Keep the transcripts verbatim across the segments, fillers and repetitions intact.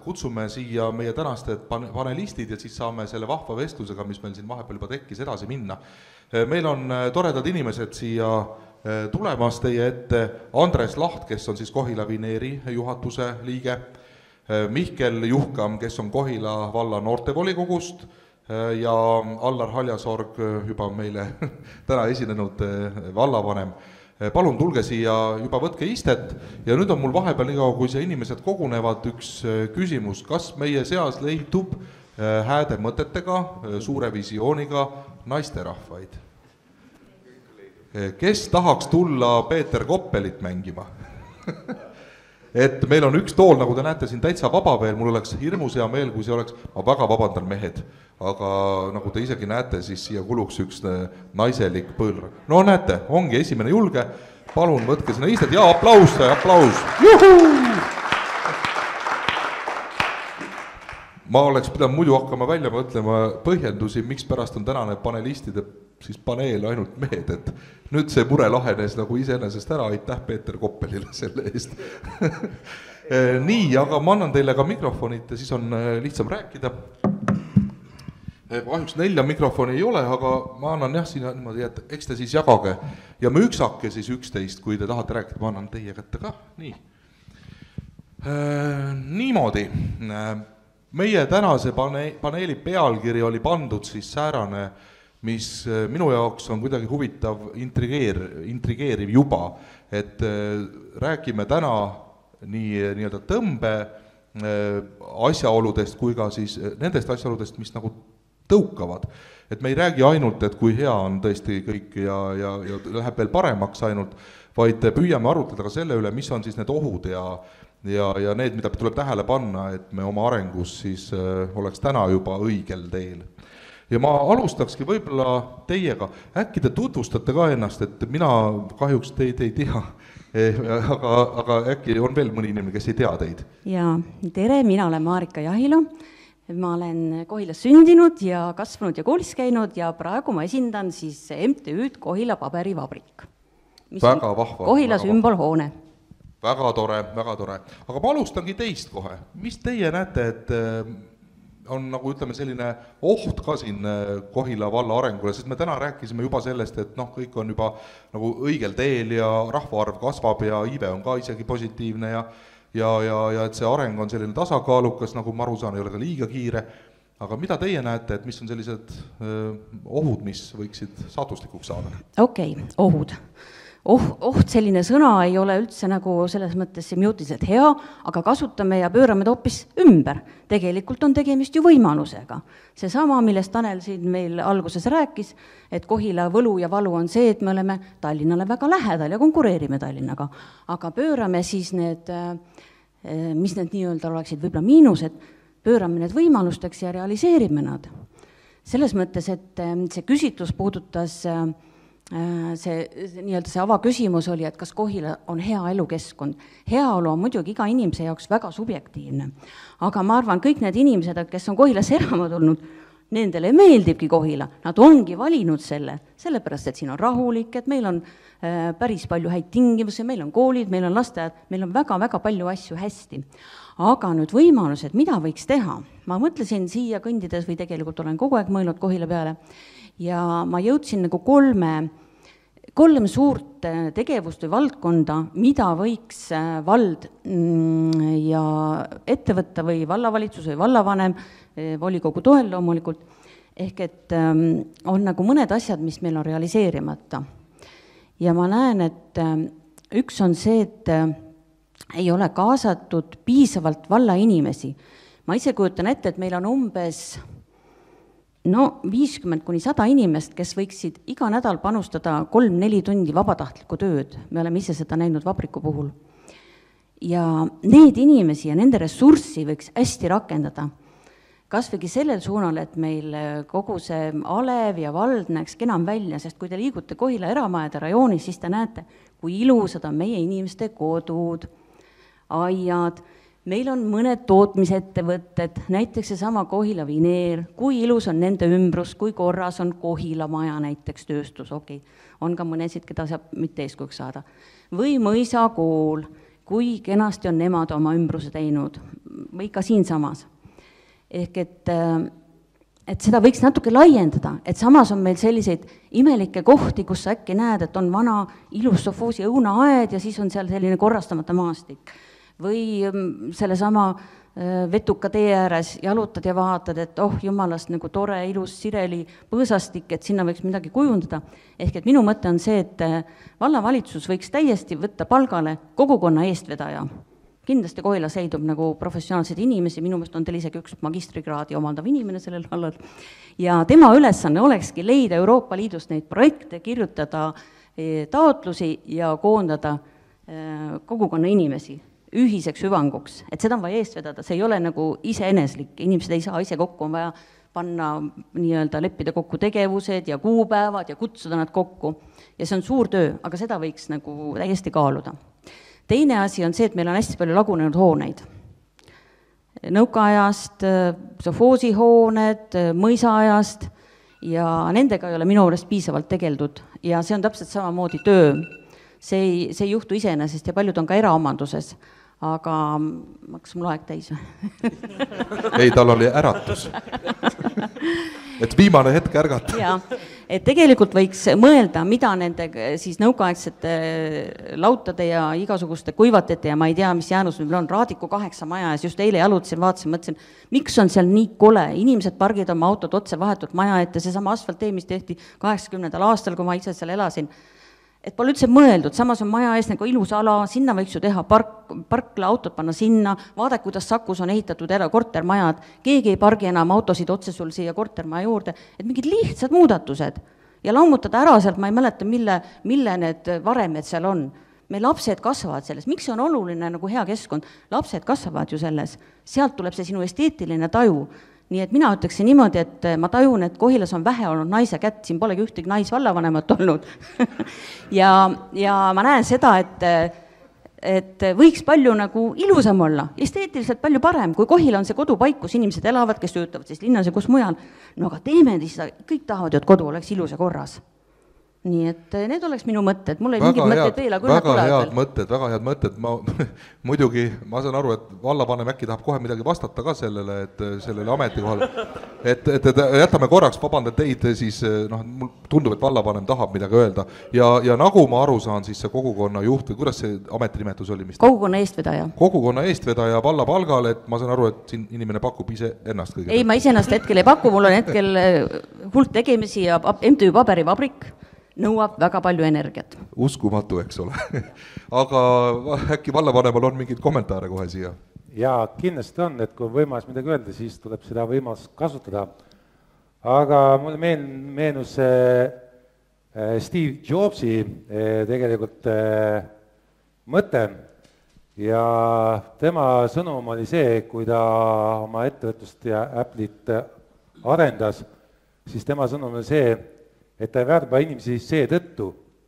kutsume siia meie tänased panelistid ja siis saame selle vahva vestlusega, mis meil siin vahepeal juba tekkis, edasi minna. Meil on toredad inimesed siia tulemas teie ette Andres Laht, kes on siis Kohila Vineeri juhatuse liige, Mihkel Juhkam, kes on Kohila valla noortevolikogust ja Allar Haljasorg, juba meile täna esinenud vallavanem. Palun tulge siia, juba võtke istet ja nüüd on mul vahepeal nii kaua, kui see inimesed kogunevad, üks küsimus, kas meie seas leidub hääde mõtetega, suure visiooniga naisterahvaid? Kes tahaks tulla Peeter Koppelit mängima? Et meil on üks tool, nagu te näete siin täitsa vaba veel, mul oleks hirmus hea meel, kui see oleks, ma väga vabandan mehed, aga nagu te isegi näete, siis siia kuluks üks naiselik põõl. No näete, ongi esimene julge, palun võtke sinna istet ja aplaus, aplaus. Juhuu! Ma oleks pidanud muidu hakkama välja mõtlema põhjendusi, miks pärast on tänane panelistide siis paneel ainult mehed, et nüüd see mure lahenes nagu iseenesest ära, aitäh Peeter Koppelile selle eest. Nii, aga ma annan teile ka mikrofonit ja siis on lihtsam rääkida. Kahjuks nelja mikrofoni ei ole, aga ma annan jah siin niimoodi, et eks te siis jagage ja me üksake siis üksteist, kui te tahate rääkida, ma annan teie kätte ka. Nii. Niimoodi. Meie tänase paneeli pealkiri oli pandud siis säärane, mis minu jaoks on kuidagi huvitav intrigeer, intrigeeriv juba, et räägime täna nii nii-öelda tõmbe asjaoludest kui ka siis nendest asjaoludest, mis nagu tõukavad. Et me ei räägi ainult, et kui hea on tõesti kõik ja, ja, ja läheb veel paremaks ainult, vaid püüame arutleda ka selle üle, mis on siis need ohud ja, ja, ja need, mida tuleb tähele panna, et me oma arengus siis oleks täna juba õigel teel. Ja ma alustakski võib-olla teiega, äkki te tutvustate ka ennast, et mina kahjuks teid ei tea, aga, aga äkki on veel mõni inimene, kes ei tea teid? Ja, tere, mina olen Marika Jahilo, ma olen Kohilas sündinud ja kasvanud ja koolis käinud ja praegu ma esindan siis M T Ü'd Kohila paberivabrik, mis väga vahva, Kohila sümbolhoone. Väga tore, väga tore. Aga ma alustangi teist kohe. Mis teie näete, et on nagu ütleme selline oht ka siin Kohila valla arengule, sest me täna rääkisime juba sellest, et noh, kõik on juba nagu õigel teel ja rahvaarv kasvab ja iive on ka isegi positiivne ja, ja, ja, ja et see areng on selline tasakaalukas, nagu ma aru saan, ei ole ka liiga kiire. Aga mida teie näete, et mis on sellised öö, ohud, mis võiksid saatuslikuks saada? Okei, okay, ohud. Oh, oht selline sõna ei ole üldse nagu selles mõttes semiootiliselt hea, aga kasutame ja pöörame ta hoopis ümber. Tegelikult on tegemist ju võimalusega. See sama, millest Tanel siin meil alguses rääkis, et Kohila võlu ja valu on see, et me oleme Tallinnale väga lähedal ja konkureerime Tallinnaga. Aga pöörame siis need, mis need nii-öelda oleksid võib-olla miinused, pöörame need võimalusteks ja realiseerime nad. Selles mõttes, et see küsitlus puudutas see, nii-öelda see avaküsimus oli, et kas Kohila on hea elukeskkond. Heaolu on muidugi iga inimese jaoks väga subjektiivne. Aga ma arvan, kõik need inimesed, kes on Kohilas elama tulnud, nendele meeldibki Kohila. Nad ongi valinud selle, sellepärast, et siin on rahulik, et meil on äh, päris palju häid tingimusi, meil on koolid, meil on lasteajad, meil on väga-väga palju asju hästi. Aga nüüd võimalused, mida võiks teha? Ma mõtlesin siia kõndides või tegelikult olen kogu aeg mõelnud Kohila peale, ja ma jõudsin nagu kolme, kolm suurt tegevust või valdkonda, mida võiks vald ja ettevõtta või vallavalitsus või vallavanem, volikogu toel loomulikult, ehk et on nagu mõned asjad, mis meil on realiseerimata. Ja ma näen, et üks on see, et ei ole kaasatud piisavalt valla inimesi. Ma ise kujutan ette, et meil on umbes no viiskümmend kuni sada inimest, kes võiksid iga nädal panustada kolm-neli tundi vabatahtlikku tööd. Me oleme ise seda näinud vabriku puhul. Ja need inimesi ja nende ressurssi võiks hästi rakendada. Kas võigi sellel suunal, et meil kogu see alev ja vald näeks kenam välja, sest kui te liigute Kohila eramajade rajoonis, siis te näete, kui ilusad on meie inimeste kodud, aiad. Meil on mõned tootmisettevõtted, näiteks see sama Kohila Vineer, kui ilus on nende ümbrus, kui korras on Kohila maja näiteks tööstus, okei, okay. On ka mõnesid, keda saab mitte eeskujuks saada. Või Mõisa kool, kui kenasti on nemad oma ümbruse teinud. või ka siinsamas. Ehk et, et seda võiks natuke laiendada, et samas on meil selliseid imelikke kohti, kus sa äkki näed, et on vana ilus sovhoosi õunaaed ja siis on seal selline korrastamata maastik. Või sellesama vetuka tee ääres jalutad ja vaatad, et oh jumalast nagu tore, ilus sireli põõsastik, et sinna võiks midagi kujundada. Ehk et minu mõte on see, et vallavalitsus võiks täiesti võtta palgale kogukonna eestvedaja. Kindlasti Kohilas leidub nagu professionaalseid inimesi, minu meelest on teil isegi üks magistrikraadi omandav inimene sellel alal. Ja tema ülesanne olekski leida Euroopa Liidust neid projekte, kirjutada taotlusi ja koondada kogukonna inimesi ühiseks hüvanguks, et seda on vaja eest vedada, see ei ole nagu iseeneslik, inimesed ei saa ise kokku, on vaja panna nii-öelda leppida kokku tegevused ja kuupäevad ja kutsuda nad kokku ja see on suur töö, aga seda võiks nagu täiesti kaaluda. Teine asi on see, et meil on hästi palju lagunenud hooneid. Nõukaajast, sovhoosihooned, mõisaajast ja nendega ei ole minu juures piisavalt tegeldud ja see on täpselt samamoodi töö. See ei, see ei juhtu iseenesest ja paljud on ka eraomanduses, aga kas mul aeg täis või? Ei, tal oli äratus. Et viimane hetk ärgata. Ja, et tegelikult võiks mõelda, mida nende siis nõukaaegsete lautade ja igasuguste kuivatete ja ma ei tea, mis jäänus meil on, Raadiku kaheksa maja ja just eile jalutasin, vaatasin, mõtlesin, miks on seal nii kole, inimesed pargid oma autod otse vahetult maja ette, see sama asfalttee, mis tehti kaheksakümnendal aastal, kui ma ise seal elasin, et pole üldse mõeldud, samas on maja ees nagu ilus ala, sinna võiks ju teha park, parkla autod panna sinna, vaadake, kuidas Sakus on ehitatud ära kortermajad, keegi ei pargi enam autosid otse sul siia kortermaja juurde, et mingid lihtsad muudatused ja lammutada ära sealt, ma ei mäleta, mille, mille need varemed seal on. Meil lapsed kasvavad selles, miks see on oluline nagu hea keskkond, lapsed kasvavad ju selles, sealt tuleb see sinu esteetiline taju. Nii et mina ütleksin niimoodi, et ma tajun, et Kohilas on vähe olnud naise kätt, siin polegi ühtegi naisvallavanemat olnud. ja, ja ma näen seda, et, et võiks palju nagu ilusam olla, esteetiliselt palju parem, kui Kohila on see kodupaik, kus inimesed elavad, kes töötavad siis linnas ja kus mujal. No aga teeme siis, kõik tahavad ju, et kodu oleks ilus ja korras. Nii et need oleks minu mõtted, mul ei mingid mõtted veel, aga väga head mõtted, väga head mõtted, ma muidugi, ma saan aru, et vallavanem äkki tahab kohe midagi vastata ka sellele, et sellele ametikohale, et, et, et jätame korraks, vabandan teid, siis noh, mul tundub, et vallavanem tahab midagi öelda ja, ja nagu ma aru saan, siis see kogukonna juht või kuidas see ametinimetus oli? Mis kogukonna eestvedaja. Kogukonna eestvedaja valla palgal, et ma saan aru, et siin inimene pakub ise ennast kõige. Ei, ma ise ennast hetkel ei paku, mul on hetkel hulk tegemisi ja M T Ü paberivabrik nõuab väga palju energiat. Uskumatu, eks ole. Aga äkki vallavanemal on mingid kommentaare kohe siia? Jaa, kindlasti on, et kui võimalus midagi öelda, siis tuleb seda võimalus kasutada. Aga mulle meen, meenus äh, Steve Jobsi äh, tegelikult äh, mõte ja tema sõnum oli see, kui ta oma ettevõtlust ja Apple'it arendas, siis tema sõnum oli see, et ta ei värba inimesi seetõttu,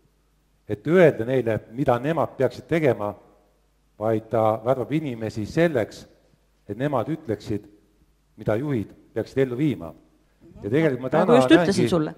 et öelda neile, mida nemad peaksid tegema, vaid ta värbab inimesi selleks, et nemad ütleksid, mida juhid peaksid ellu viima. Ja tegelikult ma täna just ütlesin sulle.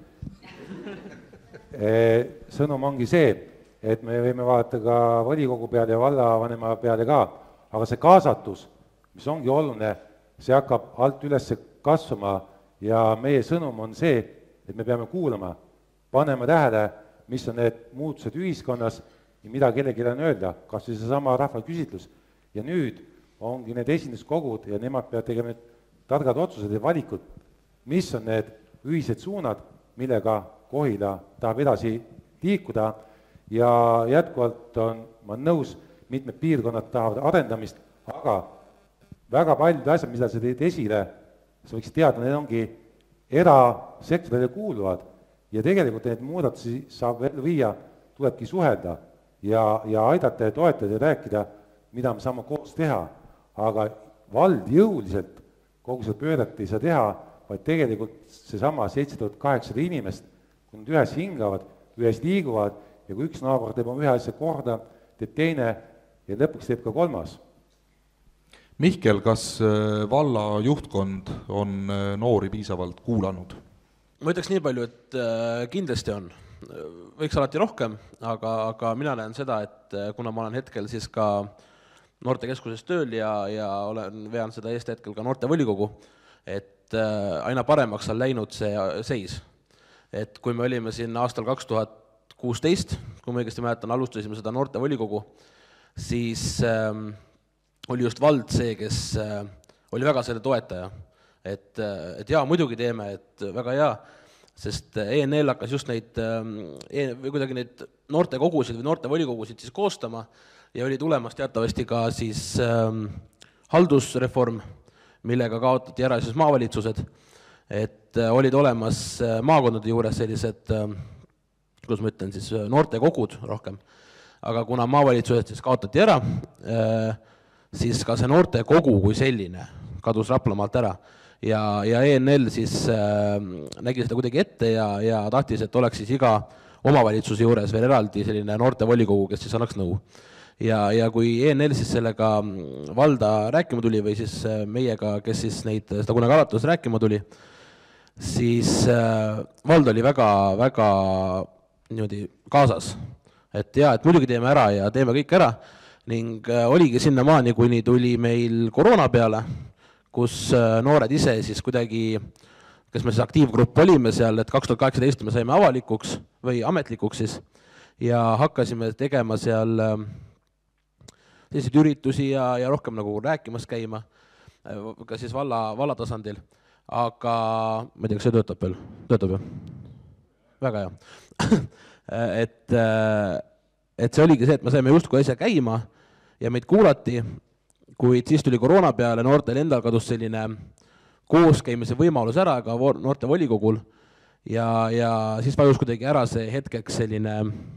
Sõnum ongi see, et me võime vaadata ka volikogu peale ja vallavanema peale ka, aga see kaasatus, mis ongi oluline, see hakkab alt üles kasvama ja meie sõnum on see, et me peame kuulama, panema tähele, mis on need muutused ühiskonnas ja mida kellelegi on öelda, kas või see sama rahvaküsitlus. Ja nüüd ongi need esinduskogud ja nemad peavad tegema need targad otsused ja valikud, mis on need ühised suunad, millega Kohila tahab edasi liikuda ja jätkuvalt on, ma on nõus, mitmed piirkonnad tahavad arendamist, aga väga paljud asjad, mida sa teed esile, sa võiksid teada, need ongi erasektorile kuuluvad ja tegelikult need muudatusi saab ellu viia, tulebki suhelda ja, ja aidata ja toetada ja rääkida, mida me saame koos teha, aga vald jõuliselt kogu seda pööret ei saa teha, vaid tegelikult seesama seitse tuhat kaheksasada inimest, kui nad ühes hingavad, ühes liiguvad ja kui üks naaber teeb oma ühe asja korda, teeb teine ja lõpuks teeb ka kolmas. Mihkel, kas valla juhtkond on noori piisavalt kuulanud? Ma ütleks nii palju, et kindlasti on. Võiks alati rohkem, aga, aga mina näen seda, et kuna ma olen hetkel siis ka noortekeskuses tööl ja, ja olen vean seda Eesti hetkel ka noortevolikogu, et aina paremaks on läinud see seis. Et kui me olime siin aastal kaks tuhat kuusteist, kui ma õigesti mäletan, alustasime seda noortevolikogu, siis ähm, oli just vald see, kes äh, oli väga selle toetaja. Et, et jaa, muidugi teeme, et väga hea, sest E N L hakkas just neid, või kuidagi neid noortekogusid või noortevolikogusid siis koostama ja oli tulemas teatavasti ka siis ähm, haldusreform, millega kaotati ära siis maavalitsused, et äh, olid olemas äh, maakondade juures sellised, äh, kuidas ma ütlen, siis noortekogud rohkem, aga kuna maavalitsused siis kaotati ära, äh, siis ka see noortekogu kui selline kadus Raplamaalt ära. Ja, ja E N L siis äh, nägi seda kuidagi ette ja, ja tahtis, et oleks siis iga omavalitsuse juures veel eraldi selline noortevolikogu, kes siis annaks nõu. Ja, ja kui E N L siis sellega valda rääkima tuli või siis meiega, kes siis neid, seda kunagi alatus rääkima tuli, siis äh, vald oli väga, väga niimoodi kaasas. Et jaa, et muidugi teeme ära ja teeme kõik ära ning äh, oligi sinna maani, kuni tuli meil koroona peale, kus noored ise siis kuidagi, kes me siis aktiivgrupp olime seal, et kaks tuhat kaheksateist me saime avalikuks või ametlikuks siis ja hakkasime tegema seal selliseid üritusi ja, ja rohkem nagu rääkimas käima, ka siis valla, valla tasandil. Aga ma ei tea, kas see töötab veel? Töötab ju? Väga hea. et, et see oligi see, et me saime justkui asja käima ja meid kuulati, kuid siis tuli koroona peale, noortel endal kadus selline kooskäimise võimalus ära ka noorte volikogul ja, ja siis vajus kuidagi ära see hetkeks selline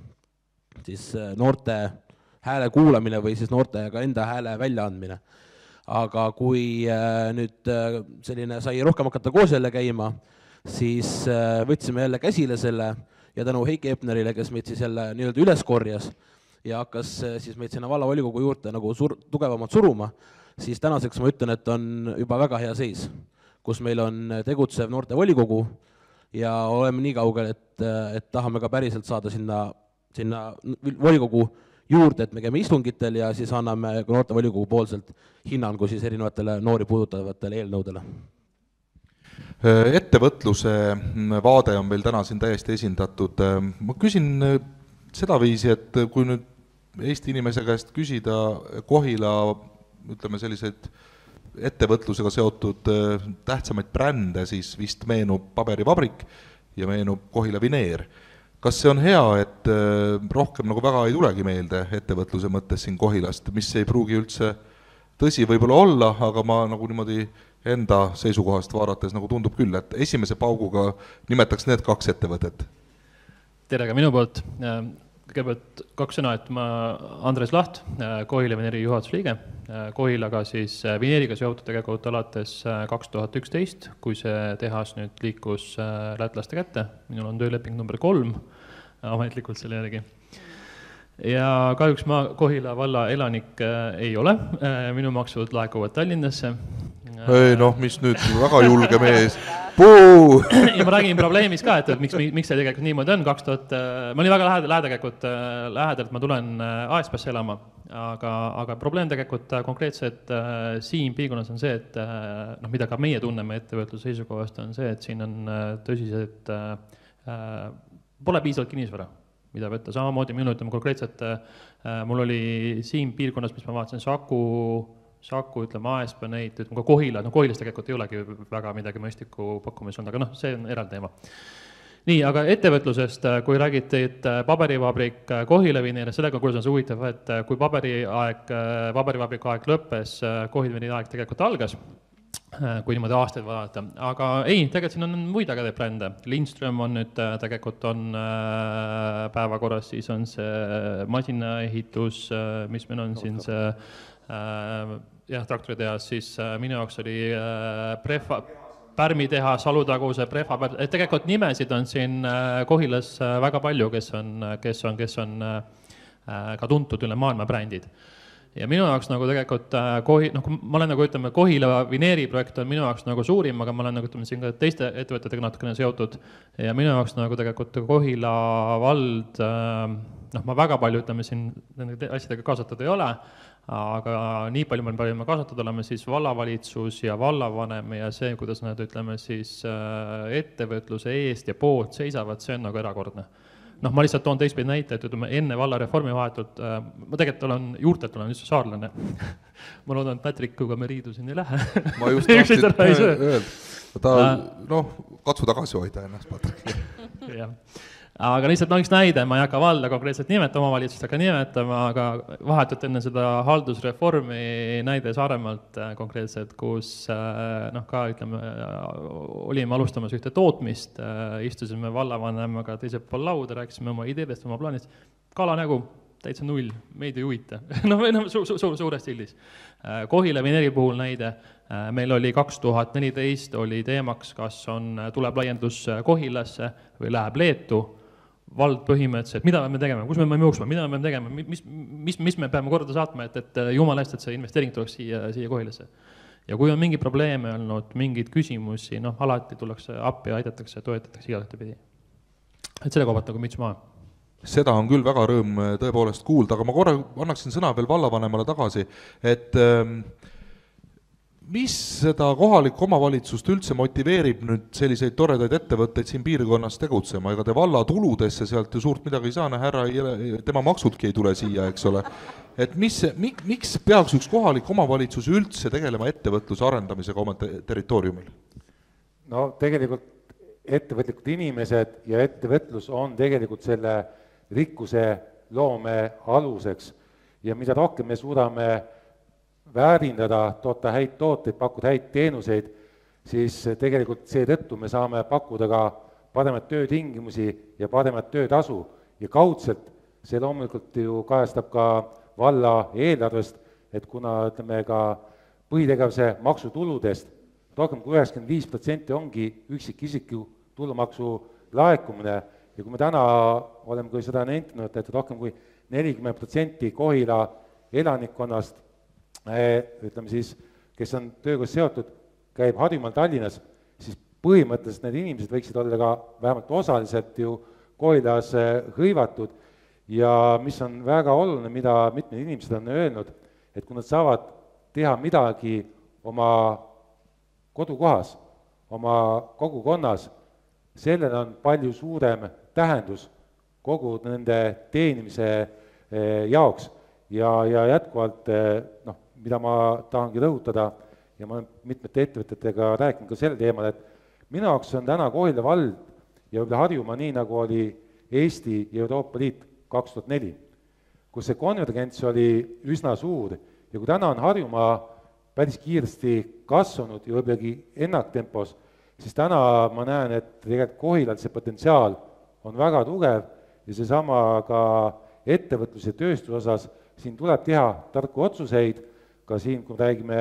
siis noorte hääle kuulamine või siis noortega enda hääle väljaandmine. Aga kui nüüd selline sai rohkem hakata koos jälle käima, siis võtsime jälle käsile selle ja tänu Heiki Epnerile, kes meid siis jälle nii-öelda üles korjas ja hakkas siis meid sinna vallavolikogu juurde nagu sur tugevamalt suruma, siis tänaseks ma ütlen, et on juba väga hea seis, kus meil on tegutsev noortevolikogu ja oleme nii kaugel, et, et tahame ka päriselt saada sinna, sinna volikogu juurde, et me käime istungitel ja siis anname noortevolikogu poolselt hinnangu siis erinevatele noori puudutavatele eelnõudele. Ettevõtluse vaade on meil täna siin täiesti esindatud. Ma küsin seda viisi, et kui nüüd Eesti inimese käest küsida Kohila, ütleme selliseid ettevõtlusega seotud tähtsamaid brände, siis vist meenub paberivabrik ja meenub Kohila Vineer. Kas see on hea, et rohkem nagu väga ei tulegi meelde ettevõtluse mõttes siin Kohilast, mis ei pruugi üldse tõsi võib-olla olla, aga ma nagu niimoodi enda seisukohast vaadates nagu tundub küll, et esimese pauguga nimetaks need kaks ettevõtet. Tere ka minu poolt. Kõigepealt kaks sõna, et ma Andres Laht, Kohila Vineeri juhatusliige. Kohilaga siis Vineeriga seotud tegelikult alates kaks tuhat üksteist, kui see tehas nüüd liikus lätlaste kätte. Minul on tööleping number kolm, ametlikult selle järgi. Ja kahjuks ma Kohila valla elanik ei ole. Minu maksud laekuvad Tallinnasse. Ei noh, mis nüüd väga julge mees. Puu! Ja ma räägin probleemis ka, et, et miks, miks see tegelikult niimoodi on. kaks tuhat, ma olin väga lähedal, lähedalt, lähedalt ma tulen A S P-sse elama, aga, aga probleem tegelikult konkreetselt siin piirkonnas on see, et noh, mida ka meie tunneme ettevõtluse seisukohast on see, et siin on tõsised, pole piisavalt kinnisvara, mida võtta. Samamoodi minu ütleme konkreetselt, mul oli siin piirkonnas, mis ma vaatasin, Saku, Saku, ütleme, A S P neid, ütleme ka Kohila, no Kohilas tegelikult ei olegi väga midagi mõistlikku pakkumist olnud, aga noh, see on eraldi teema. Nii, aga ettevõtlusest, kui räägiti, et paberivabrik Kohila Vineer, sellega kuidas on see huvitav, et kui paberiaeg, paberivabrik aeg lõppes, Kohila Vineeri aeg tegelikult algas, kui niimoodi aastaid vaadata. Aga ei, tegelikult siin on muid ägedaid brände. Lindström on nüüd tegelikult on päevakorras, siis on see masinaehitus, mis meil on siin see jah, traktoritehas, siis minu jaoks oli prefa, pärmitehas, Alutaguse, prefa, et tegelikult nimesid on siin Kohilas väga palju, kes on, kes on, kes on ka tuntud üle maailma brändid. Ja minu jaoks nagu tegelikult Kohi, noh, ma olen nagu ütleme, Kohila Vineeri projekt on minu jaoks nagu suurim, aga ma olen nagu ütleme siin ka teiste ettevõtetega natukene seotud ja minu jaoks nagu tegelikult Kohila vald, noh, ma väga palju ütleme siin nende asjadega kaasatud ei ole, aga nii palju me peame kaasatud olema siis vallavalitsus ja vallavanem ja see, kuidas nad, ütleme siis, ettevõtluse eest ja poolt seisavad, see on nagu erakordne. Noh, ma lihtsalt toon teistpidi näite, et ütleme, enne vallareformi vahetult, ma tegelikult olen juurtelt, olen üldse saarlane. Ma loodan, et Patrickuga me riidusin ei lähe. Ma just tahtsin öelda. Ta, noh, katsu tagasi hoida ennast, Patrick. Jah. Aga lihtsalt no üks näide, ma ei hakka valda konkreetselt nimetama, omavalitsust hakka nimetama, aga vahetult enne seda haldusreformi näide Saaremaalt konkreetselt, kus noh, ka ütleme, olime alustamas ühte tootmist, istusime vallavanemaga teisel pool lauda, rääkisime oma ideedest, oma plaanist, kala nägu, täitsa null, meid ei huvita, no, no su, su, su, suures stiilis. Kohila Vineeri puhul näide, meil oli kaks tuhat neliteist oli teemaks, kas on, tuleb laiendus Kohilasse või läheb Leetu, vald põhimõtteliselt, mida me tegema, kus me peame jooksma, mida me peame tegema, mis, mis, mis me peame korda saatma, et, et jumal eest, et see investeering tuleks siia, siia Kohilasse. Ja kui on mingi probleeme olnud, mingid küsimusi, noh, alati tullakse appi ja aidatakse, toetatakse igalt pidi. Et selle koobalt nagu müts maa. Seda on küll väga rõõm tõepoolest kuulda, aga ma korra annaksin sõna veel vallavanemale tagasi, et ähm, mis seda kohalikku omavalitsust üldse motiveerib nüüd selliseid toredaid ettevõtteid siin piirkonnas tegutsema, ega te valla tuludesse sealt ju suurt midagi ei saa, härra, tema maksudki ei tule siia, eks ole. Et mis, mik, miks peaks üks kohalik omavalitsus üldse tegelema ettevõtluse arendamisega oma territooriumil? No tegelikult ettevõtlikud inimesed ja ettevõtlus on tegelikult selle rikkuse loome aluseks ja mida rohkem me suudame väärindada, toota häid tooteid, pakkuda häid teenuseid, siis tegelikult seetõttu me saame pakkuda ka paremat töötingimusi ja paremat töötasu ja kaudselt see loomulikult ju kajastab ka valla eelarvest, et kuna ütleme ka põhitegevuse maksutuludest rohkem kui üheksakümmend viis protsenti ongi üksikisiku tulumaksu laekumine ja kui me täna oleme kui seda nentinud, et rohkem kui nelikümmend protsenti Kohila elanikkonnast ütleme siis, kes on tööga seotud, käib Harjumaal Tallinnas, siis põhimõtteliselt need inimesed võiksid olla ka vähemalt osaliselt ju Kohilas hõivatud ja mis on väga oluline, mida mitmed inimesed on öelnud, et kui nad saavad teha midagi oma kodukohas, oma kogukonnas, sellel on palju suurem tähendus kogu nende teenimise jaoks ja, ja jätkuvalt noh, mida ma tahangi rõhutada ja ma olen mitmete ettevõtetega rääkinud ka selle teemal, et minu jaoks on täna Kohila vald ja võib-olla Harjumaa nii, nagu oli Eesti ja Euroopa Liit kaks tuhat neli, kus see konvergents oli üsna suur ja kui täna on Harjumaa päris kiiresti kasvanud ja võiblegi ennaktempos, siis täna ma näen, et tegelikult Kohilal see potentsiaal on väga tugev ja seesama ka ettevõtluse tööstuse osas, siin tuleb teha tarku otsuseid, ka siin, kui räägime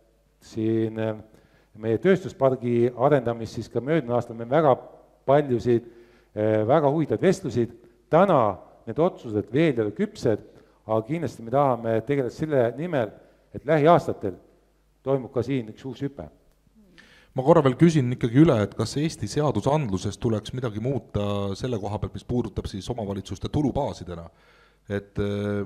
siin meie tööstuspargi arendamist, siis ka möödunud aastal me väga paljusid väga huvitavaid vestlusid. Täna need otsused veel ei ole küpsed, aga kindlasti me tahame tegeleda selle nimel, et lähiaastatel toimub ka siin üks uus hüpe. Ma korra veel küsin ikkagi üle, et kas Eesti seadusandluses tuleks midagi muuta selle koha pealt, mis puudutab siis omavalitsuste tulubaasidena, et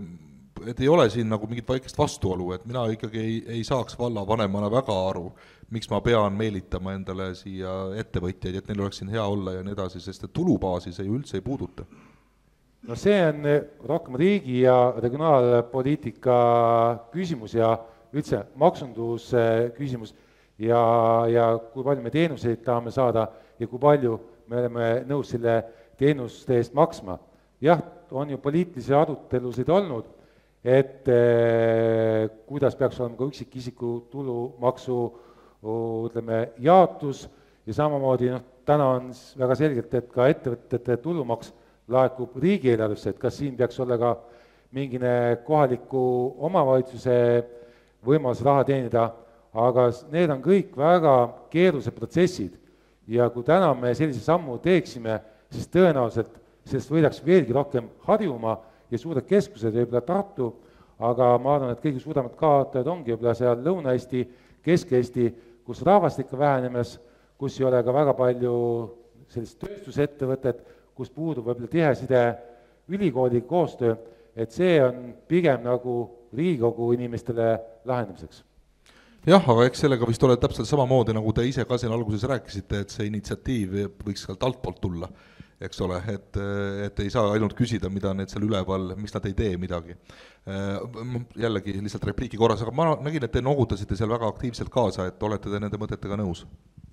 et ei ole siin nagu mingit vaikest vastuolu, et mina ikkagi ei, ei saaks vallavanemana väga aru, miks ma pean meelitama endale siia ettevõtjaid, et neil oleks siin hea olla ja nii edasi, sest et tulubaasi see ju üldse ei puuduta. No see on rohkem riigi ja regionaalpoliitika küsimus ja üldse maksundus küsimus ja, ja kui palju me teenuseid tahame saada ja kui palju me oleme nõus selle teenuste eest maksma. Jah, on ju poliitilisi arutelusid olnud, et eh, kuidas peaks olema ka üksikisiku tulumaksu ütleme, jaotus ja samamoodi noh, täna on väga selgelt, et ka ettevõtete tulumaks laekub riigieelarvesse, et kas siin peaks olla ka mingine kohaliku omavalitsuse võimalus raha teenida, aga need on kõik väga keerulised protsessid ja kui täna me sellise sammu teeksime, siis tõenäoliselt sellest võidaks veelgi rohkem Harjumaa ja suured keskused võib-olla Tartu, aga ma arvan, et kõige suuremad kaotajad ongi võib-olla seal Lõuna-Eesti, Kesk-Eesti, kus rahvastik on vähenemas, kus ei ole ka väga palju sellist tööstusettevõtet, kus puudub võib-olla tiheside ülikooli koostöö, et see on pigem nagu Riigikogu inimestele lahendamiseks. Jah, aga eks sellega vist ole täpselt samamoodi, nagu te ise ka siin alguses rääkisite, et see initsiatiiv võiks sealt altpoolt tulla, eks ole, et, et ei saa ainult küsida, mida need seal üleval, miks nad ei tee midagi. Jällegi lihtsalt repliiki korras, aga ma nägin, et te noogutasite seal väga aktiivselt kaasa, et olete te nende mõtetega nõus?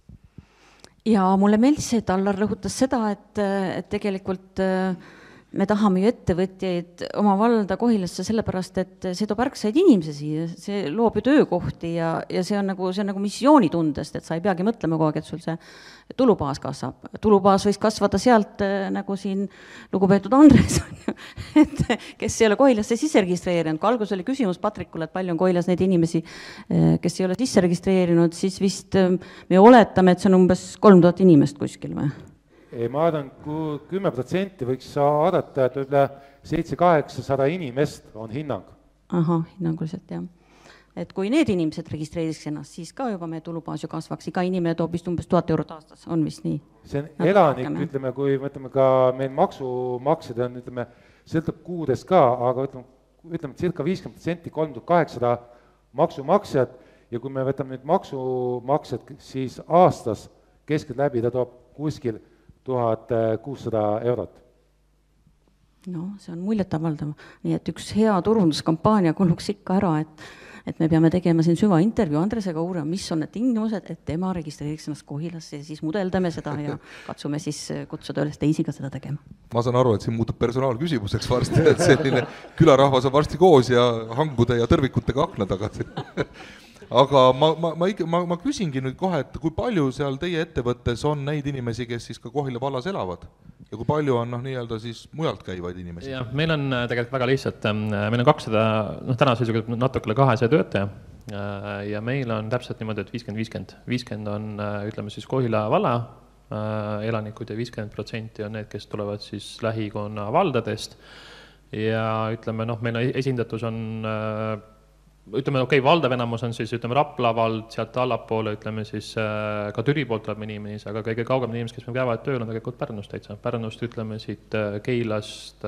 Ja mulle meeldis, et Allar rõhutas seda, et, et tegelikult me tahame ju ettevõtjaid oma valda Kohilasse sellepärast, et see toob ärksaid inimesi siia, see loob ju töökohti ja, ja see on nagu, see on nagu missioonitundest, et sa ei peagi mõtlema kogu aeg, et sul see tulubaas kasvab. Tulubaas võis kasvada sealt, nagu siin lugupeetud Andres on, et kes ei ole Kohilasse sisse registreerinud. Kui algus oli küsimus Patrikule, et palju on Kohilas neid inimesi, kes ei ole sisse registreerinud, siis vist me oletame, et see on umbes kolm tuhat inimest kuskil või? Ei, ma arvan, kui kümme protsenti võiks saadata, et üle seitse kaheksasada inimest on hinnang. Aha, hinnanguliselt, jah. Et kui need inimesed registreeriks ennast, siis ka juba meie tulubaas ju kasvaks. Iga inimene toob vist umbes tuhat eurot aastas, on vist nii? See on Nad elanik, rohkem, ütleme, kui mõtleme ka meil maksumaksed on, ütleme, sõltub kuudest ka, aga ütleme, ütleme circa viiskümmend protsenti kolm tuhat kaheksasada maksumaksjad ja kui me võtame nüüd maksumaksjad, siis aastas keskelt läbi ta toob kuskil tuhat kuussada eurot. No, see on muljet avaldama. Nii et üks hea turunduskampaania kuluks ikka ära, et, et me peame tegema siin süva intervjuu Andresega uurima, mis on need tingimused, et tema registreeriks ennast Kohilasse ja siis mudeldame seda ja katsume siis kutsuda üles teisi ka seda tegema. Ma saan aru, et siin muutub personaalküsimuseks varsti, et selline külarahvas on varsti koos ja hangude ja tõrvikutega akna tagasi. Aga ma, ma, ma, ma, ma küsingi nüüd kohe, et kui palju seal teie ettevõttes on neid inimesi, kes siis ka Kohila vallas elavad ja kui palju on noh, nii-öelda siis mujalt käivaid inimesi? Ja, meil on tegelikult väga lihtsalt, meil on kakssada, noh täna seisuga natukele kahesaja töötaja ja meil on täpselt niimoodi, et viiskümmend viiskümmend. viiskümmend on, ütleme siis Kohila valla elanikud ja viiskümmend protsenti on need, kes tulevad siis lähikonna valdadest ja ütleme, noh, meil esindatus on ütleme, okei, okay, valdav enamus on siis, ütleme, Rapla vald, sealt allapoole, ütleme siis ka Türi poolt tuleb inimesi, aga kõige kaugem inimesed, kes meil käivad tööl, on tegelikult Pärnust täitsa. Pärnust, ütleme, siit Keilast,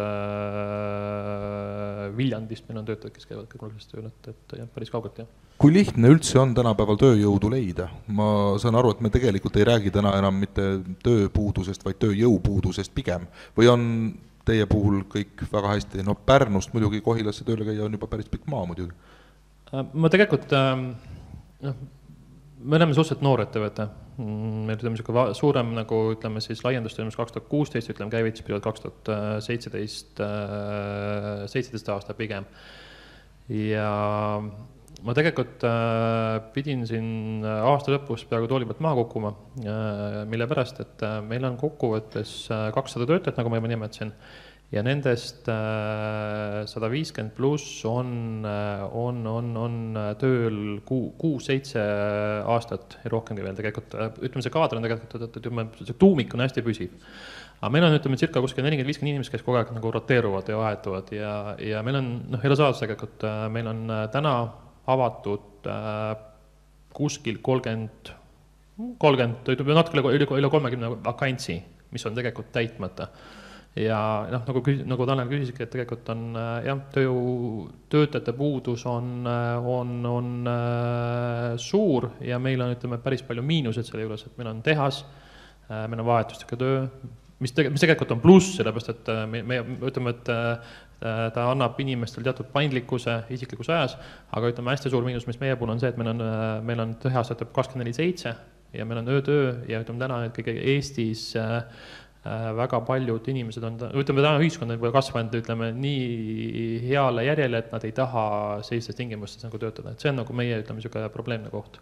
Viljandist meil on töötajad, kes käivad kõigulast tööl, et, et jah, päris kaugelt, jah. Kui lihtne üldse on tänapäeval tööjõudu leida? Ma saan aru, et me tegelikult ei räägi täna enam mitte tööpuudusest, vaid tööjõupuudusest pigem. Või on teie puhul kõik väga hästi? No Pärnust muidugi Kohilasse tööle käia on juba päris pikk maa muidugi. Ma tegelikult, noh, me oleme suhteliselt noor ettevõte. Meil ütleme siuke suurem, nagu ütleme siis laiendust ülemus kaks tuhat kuusteist, ütleme käivitusperiood kaks tuhat seitseteist, seitseteist aasta pigem. Ja ma tegelikult pidin siin aasta lõpus peaaegu tooli pealt maha kukkuma, mille pärast, et meil on kokkuvõttes kakssada töötajat, nagu ma juba nimetasin, ja nendest sada viiskümmend pluss on, on, on, on tööl kuus-seitse aastat ja rohkemgi veel tegelikult. Ütleme, see kaadr on tegelikult, ütleme, see tuumik on hästi püsiv. Aga meil on, ütleme, cirka kuskil nelikümmend viiskümmend inimest, kes kogu aeg nagu roteeruvad ja vahetuvad ja, ja meil on, noh, elu saadus tegelikult, meil on täna avatud kuskil kolmkümmend, kolmkümmend, ütleme, natuke üle kolmekümne vakantsi, mis on tegelikult täitmata. Ja noh, nagu, nagu Tanel küsiski, et tegelikult on jah, töö, töötajate puudus on, on, on suur ja meil on, ütleme, päris palju miinused selle juures, et meil on tehas, meil on vahetustega töö, mis, tege, mis tegelikult on pluss, sellepärast, et me, me ütleme, et ta annab inimestel teatud paindlikkuse isiklikus ajas, aga ütleme, hästi suur miinus, mis meie puhul on see, et meil on, meil on tehas kakskümmend neli seitse ja meil on öötöö ja ütleme täna, et kõige Eestis väga paljud inimesed on, ütleme, täna ühiskond on võib-olla kasvanud, ütleme, nii heale järjele, et nad ei taha sellistes tingimustes nagu töötada. Et see on nagu meie, ütleme, selline probleemne koht.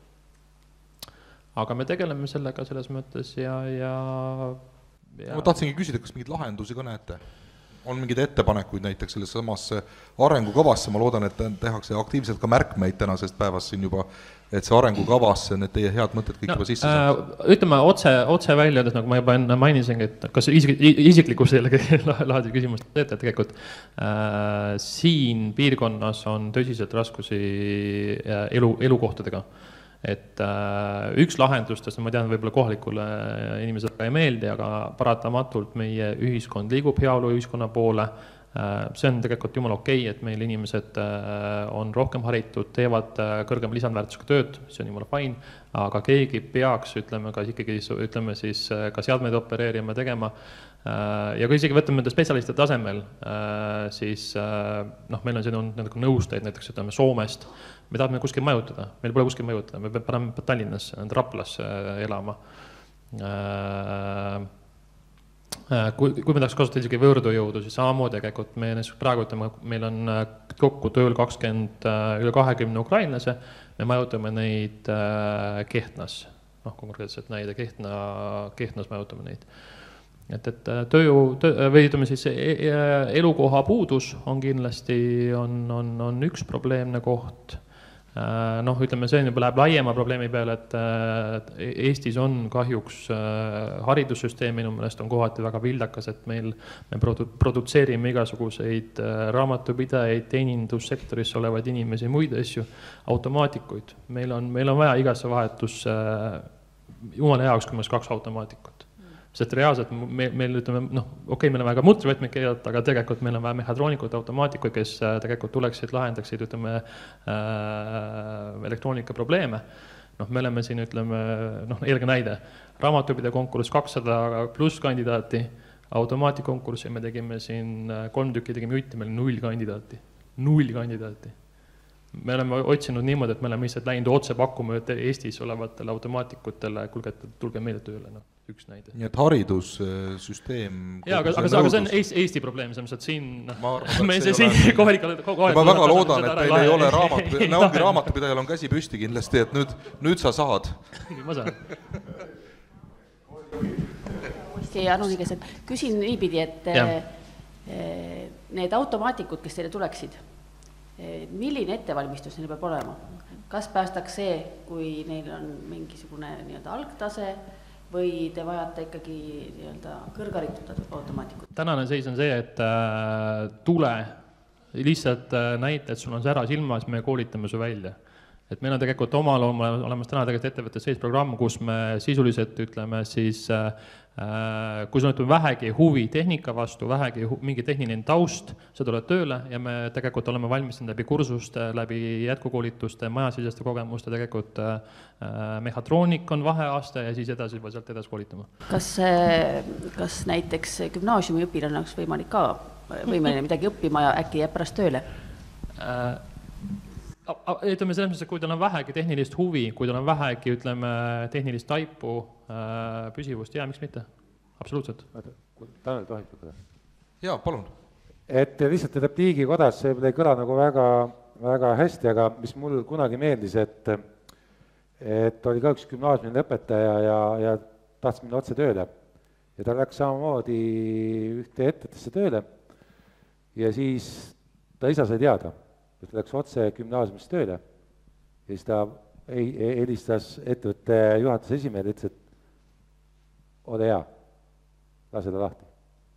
Aga me tegeleme sellega selles mõttes ja, ja, ja... Ma tahtsingi küsida, kas mingid lahendusi ka näete? On mingid ettepanekuid näiteks selles samasse arengukavasse, ma loodan, et tehakse aktiivselt ka märkmeid tänasest päevast siin juba, et see arengukavasse need teie head mõtted kõik no, juba sisse saab. Ütleme otse, otse välja, et nagu ma juba enne mainisin, et kas isik, isiklikus jällegi lahadi küsimust teete, et tegelikult äh, siin piirkonnas on tõsiselt raskusi elu, elukohtadega. Et äh, üks lahendustest, ma tean, võib-olla kohalikule inimesele ei meeldi, aga paratamatult meie ühiskond liigub heaolu ühiskonna poole, See on tegelikult jumala okei, et meil inimesed on rohkem haritud, teevad kõrgema lisandväärtusega tööd, see on jumala fine, aga keegi peaks, ütleme, ka ikkagi, ütleme siis, ka seadmeid opereerima, tegema. Ja kui isegi võtame nende spetsialistide tasemel, siis noh, meil on siin on nõustajaid, näiteks ütleme Soomest, me tahame kuskil majutada, meil pole kuskil majutada, me peame Tallinnas, Raplas elama. Kui, kui me tahaks kasutada isegi võõrdujõudu, siis samamoodi tegelikult me praegu ütleme, meil on kokku tööl kakskümmend, üle kahekümne ukrainlase, me majutame neid Kehtnas, noh konkreetselt näide Kehtna, Kehtnas majutame neid. Et, et tööjõu, töö, või ütleme siis elukoha puudus on kindlasti on, on, on üks probleemne koht. Noh, ütleme, see juba läheb laiema probleemi peale, et Eestis on kahjuks haridussüsteem minu meelest on kohati väga vildakas, et meil me produ- produtseerime igasuguseid raamatupidajaid, teenindussektoris olevaid inimesi, muid asju, automaatikuid. Meil on, meil on vaja igasse vahetus jumala jaoks, kui meil kaks automaatikut. Sest reaalselt meil, meil ütleme, noh, okei, okay, meil on väga mutrivõtmeid keelata, aga tegelikult meil on vaja mehhatroonikud, automaatikuid, kes tegelikult tuleksid, lahendaksid, ütleme, äh, elektroonika probleeme. Noh, me oleme siin, ütleme, noh, eelge näide, raamatupide konkurss kakssada pluss kandidaati, automaatikonkurssi me tegime siin kolm tükki, tegime jutti, meil null kandidaati, null kandidaati. Me oleme otsinud niimoodi, et me oleme lihtsalt läinud otse pakkuma Eestis olevatele automaatikutele, kulge, tulge meile tööle, noh, üks näide. Nii et haridussüsteem... Jaa, aga, aga, aga see on Eesti probleem, see on siin... Ma arvan, me see siin kohalik... Ma väga loodan, et teil ei ole raamat... Ne ongi raamatupidajal on käsi püsti kindlasti, et nüüd, nüüd sa saad. Ma saan. Uuesti Anuni käes, et küsin niipidi, et ja. Need automaatikud, kes teile tuleksid, milline ettevalmistus neil peab olema? Kas päästaks see, kui neil on mingisugune nii-öelda algtase või te vajate ikkagi nii-öelda kõrgharitutud automaatikut? Tänane seis on see, et tule lihtsalt näite, et sul on sära silmas, me koolitame su välja. Et meil on tegelikult omal olemas täna tegelikult ettevõttes sees programm, kus me sisuliselt ütleme siis kui sul on vähegi huvi tehnika vastu, vähegi hu- mingi tehniline taust, sa tuled tööle ja me tegelikult oleme valmistanud läbi kursuste, läbi jätkukoolituste, majasiseste kogemuste, tegelikult äh, mehhatroonik on vaheaasta ja siis edasi juba sealt edasi koolitama. Kas, kas näiteks gümnaasiumi õpilane oleks võimalik ka võimeline midagi õppima ja äkki jääb pärast tööle? Äh, ütleme selles mõttes, et kui tal on vähegi tehnilist huvi, kui tal on vähegi, ütleme, tehnilist taipu, äh, püsivust, jaa, miks mitte? Absoluutselt. Tanel tohib võtta? Jaa, palun. Et lihtsalt repliigi kodas, see ei kõla nagu väga, väga hästi, aga mis mul kunagi meeldis, et, et oli ka üks gümnaasiumine õpetaja ja, ja tahtis minna otse tööle. Ja ta läks samamoodi ühte ettevõttesse tööle ja siis ta isa sai teada, et läks otse gümnaasiumist tööle ja siis ta helistas ettevõtte juhatuse esimehele, ütles, et ole hea, lase ta lahti.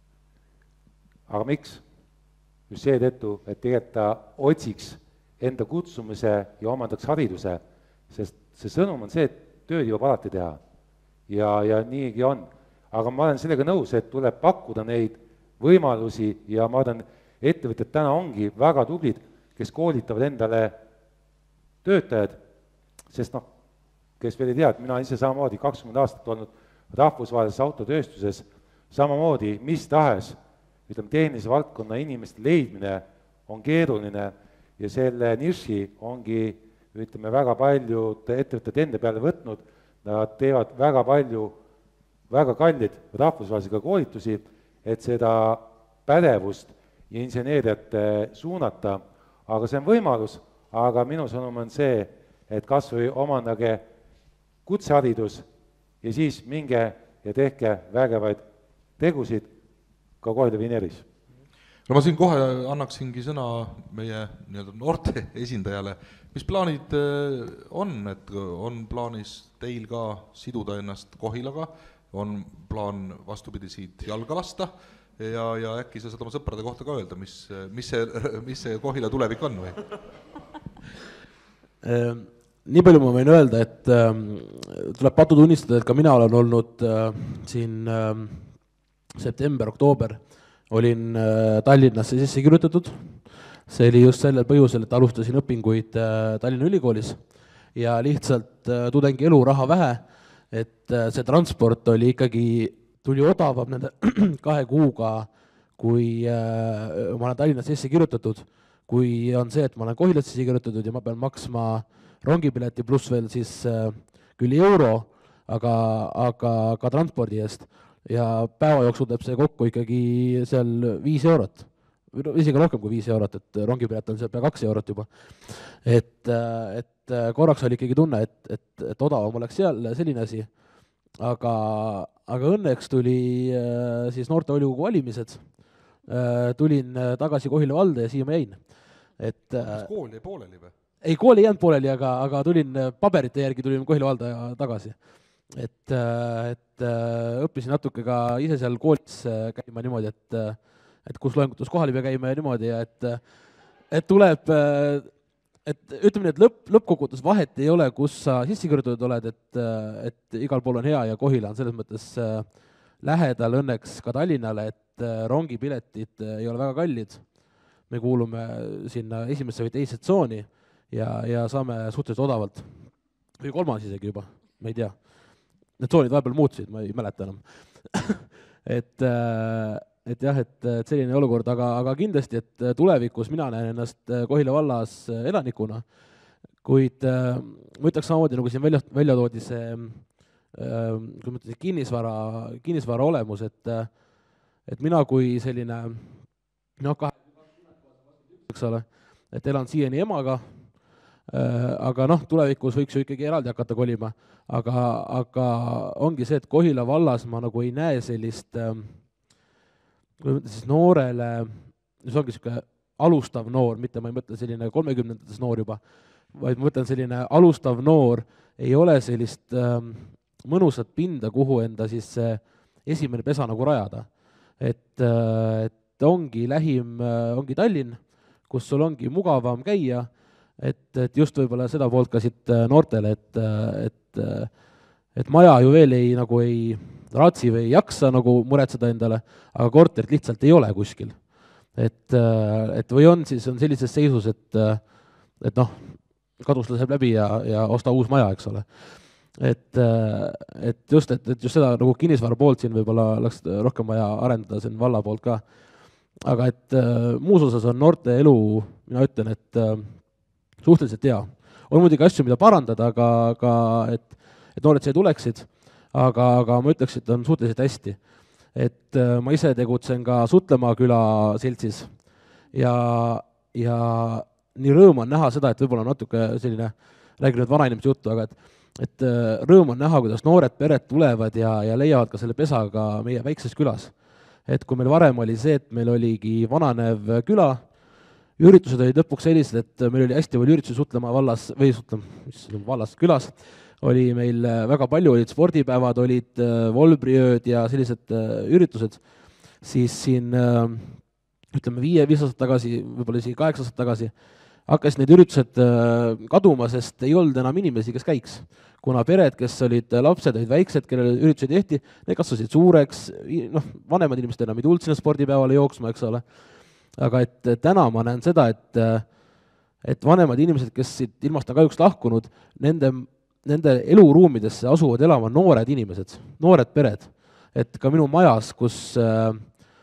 Aga miks? Just seetõttu, et tegelikult ta otsiks enda kutsumise ja omandaks hariduse, sest see sõnum on see, et tööd jõuab alati teha ja, ja niigi on. Aga ma olen sellega nõus, et tuleb pakkuda neid võimalusi ja ma arvan, ettevõtted täna ongi väga tublid, kes koolitavad endale töötajad, sest noh, kes veel ei tea, et mina ise samamoodi kakskümmend aastat olnud rahvusvahelises autotööstuses, samamoodi mis tahes, ütleme, tehnilise valdkonna inimeste leidmine on keeruline ja selle niši ongi, ütleme, väga paljud ettevõtted enda peale võtnud, nad teevad väga palju, väga kallid rahvusvahelisega koolitusi, et seda pädevust ja inseneeriat suunata. Aga see on võimalus, aga minu sõnum on see, et kas või omandage kutseharidus ja siis minge ja tehke vägevaid tegusid ka Kohila Vineris. No ma siin kohe annaksingi sõna meie nii-öelda noorte esindajale. Mis plaanid on, et on plaanis teil ka siduda ennast Kohilaga, on plaan vastupidi siit jalga lasta? Ja, ja äkki sa saad oma sõprade kohta ka öelda, mis, mis, see, mis see Kohila tulevik on või? Nii palju ma võin öelda, et tuleb patu tunnistada, et ka mina olen olnud siin september, oktoober, olin Tallinnasse sisse kirjutatud, see oli just sellel põhjusel, et alustasin õpinguid Tallinna Ülikoolis ja lihtsalt tudengi elu raha vähe, et see transport oli ikkagi, tuli odavam nende kahe kuuga, kui ma olen Tallinnas sisse kirjutatud, kui on see, et ma olen Kohilas sisse kirjutatud ja ma pean maksma rongipileti pluss veel siis küll euro, aga, aga ka transpordi eest ja päeva jooksul teeb see kokku ikkagi seal viis eurot. Isegi rohkem kui viis eurot, et rongipilet on seal pea kaks eurot juba. Et, et korraks oli ikkagi tunne, et, et, et odavam oleks seal selline asi, aga, aga õnneks tuli siis noortevolikogu valimised, tulin tagasi Kohila valda ja siia ma jäin. Et, kas kool jäi pooleli või? Ei, kool ei jäänud pooleli, aga, aga tulin paberite järgi, tulin Kohila valda tagasi. Et, et õppisin natuke ka ise seal koolis käima niimoodi, et et kus loengutus kohal ei pea käima ja niimoodi ja et, et tuleb, et ütleme nii, et lõpp, lõppkogutus vahet ei ole, kus sa sisse kirjutatud oled, et, et igal pool on hea ja Kohila on selles mõttes lähedal õnneks ka Tallinnale, et rongipiletid ei ole väga kallid. Me kuulume sinna esimesse või teise tsooni ja, ja saame suhteliselt odavalt. Või kolmas isegi juba, ma ei tea. Need tsoonid vahepeal muutusid, ma ei mäleta enam. et et jah, et, et selline olukord, aga, aga kindlasti, et tulevikus mina näen ennast Kohila vallas elanikuna, kuid äh, ma ütleks samamoodi, nagu siin välja, välja toodi see äh, kui mõtlesin, kinnisvara, kinnisvara olemus, et, et mina kui selline noh, kahe, eks ole, et elan siiani emaga, äh, aga noh, tulevikus võiks ju ikkagi eraldi hakata kolima, aga, aga ongi see, et Kohila vallas ma nagu ei näe sellist äh, kui mõtle siis noorele, see ongi selline alustav noor, mitte ma ei mõtle selline kolmekümnendates noor juba, vaid ma mõtlen selline alustav noor, ei ole sellist ähm, mõnusat pinda, kuhu enda siis äh, esimene pesa nagu rajada. Et, äh, et ongi lähim, äh, ongi Tallinn, kus sul ongi mugavam käia, et, et just võib-olla seda poolt ka siit äh, noortele, et, äh, et, äh, et maja ju veel ei, nagu ei raatsi või ei jaksa nagu muretseda endale, aga korterit lihtsalt ei ole kuskil. Et, et või on siis on sellises seisus, et, et noh, kadus laseb läbi ja, ja osta uus maja, eks ole. Et, et just, et, et just seda nagu kinnisvara poolt siin võib-olla oleks rohkem vaja arendada siin valla poolt ka. Aga et muus osas on noorte elu, mina ütlen, et suhteliselt hea. On muidugi asju, mida parandada, aga, aga et, et noored siia tuleksid, aga, aga ma ütleks, et on suhteliselt hästi. Et äh, ma ise tegutsen ka Sutlemaa küla seltsis ja, ja nii rõõm on näha seda, et võib-olla natuke selline, räägin nüüd vanainimese juttu, aga et, et äh, rõõm on näha, kuidas noored pered tulevad ja, ja leiavad ka selle pesaga meie väikses külas. Et kui meil varem oli see, et meil oligi vananev küla, üritused olid lõpuks sellised, et meil oli hästi palju üritusi Sutlemaa vallas, või Sutlemaa, mis vallas külas, oli meil väga palju, olid spordipäevad, olid volbriööd ja sellised üritused, siis siin ütleme viie, viis aastat tagasi, võib-olla isegi kaheksa aastat tagasi, hakkas need üritused kaduma, sest ei olnud enam inimesi, kes käiks. Kuna pered, kes olid lapsed, olid väiksed, kellele üritused tehti, need kasvasid suureks, noh, vanemad inimesed enam ei tulnud sinna spordipäevale jooksma, eks ole. Aga et täna ma näen seda, et, et vanemad inimesed, kes siit ilmast on kahjuks lahkunud, nende nende eluruumidesse asuvad elama noored inimesed, noored pered. Et ka minu majas, kus äh,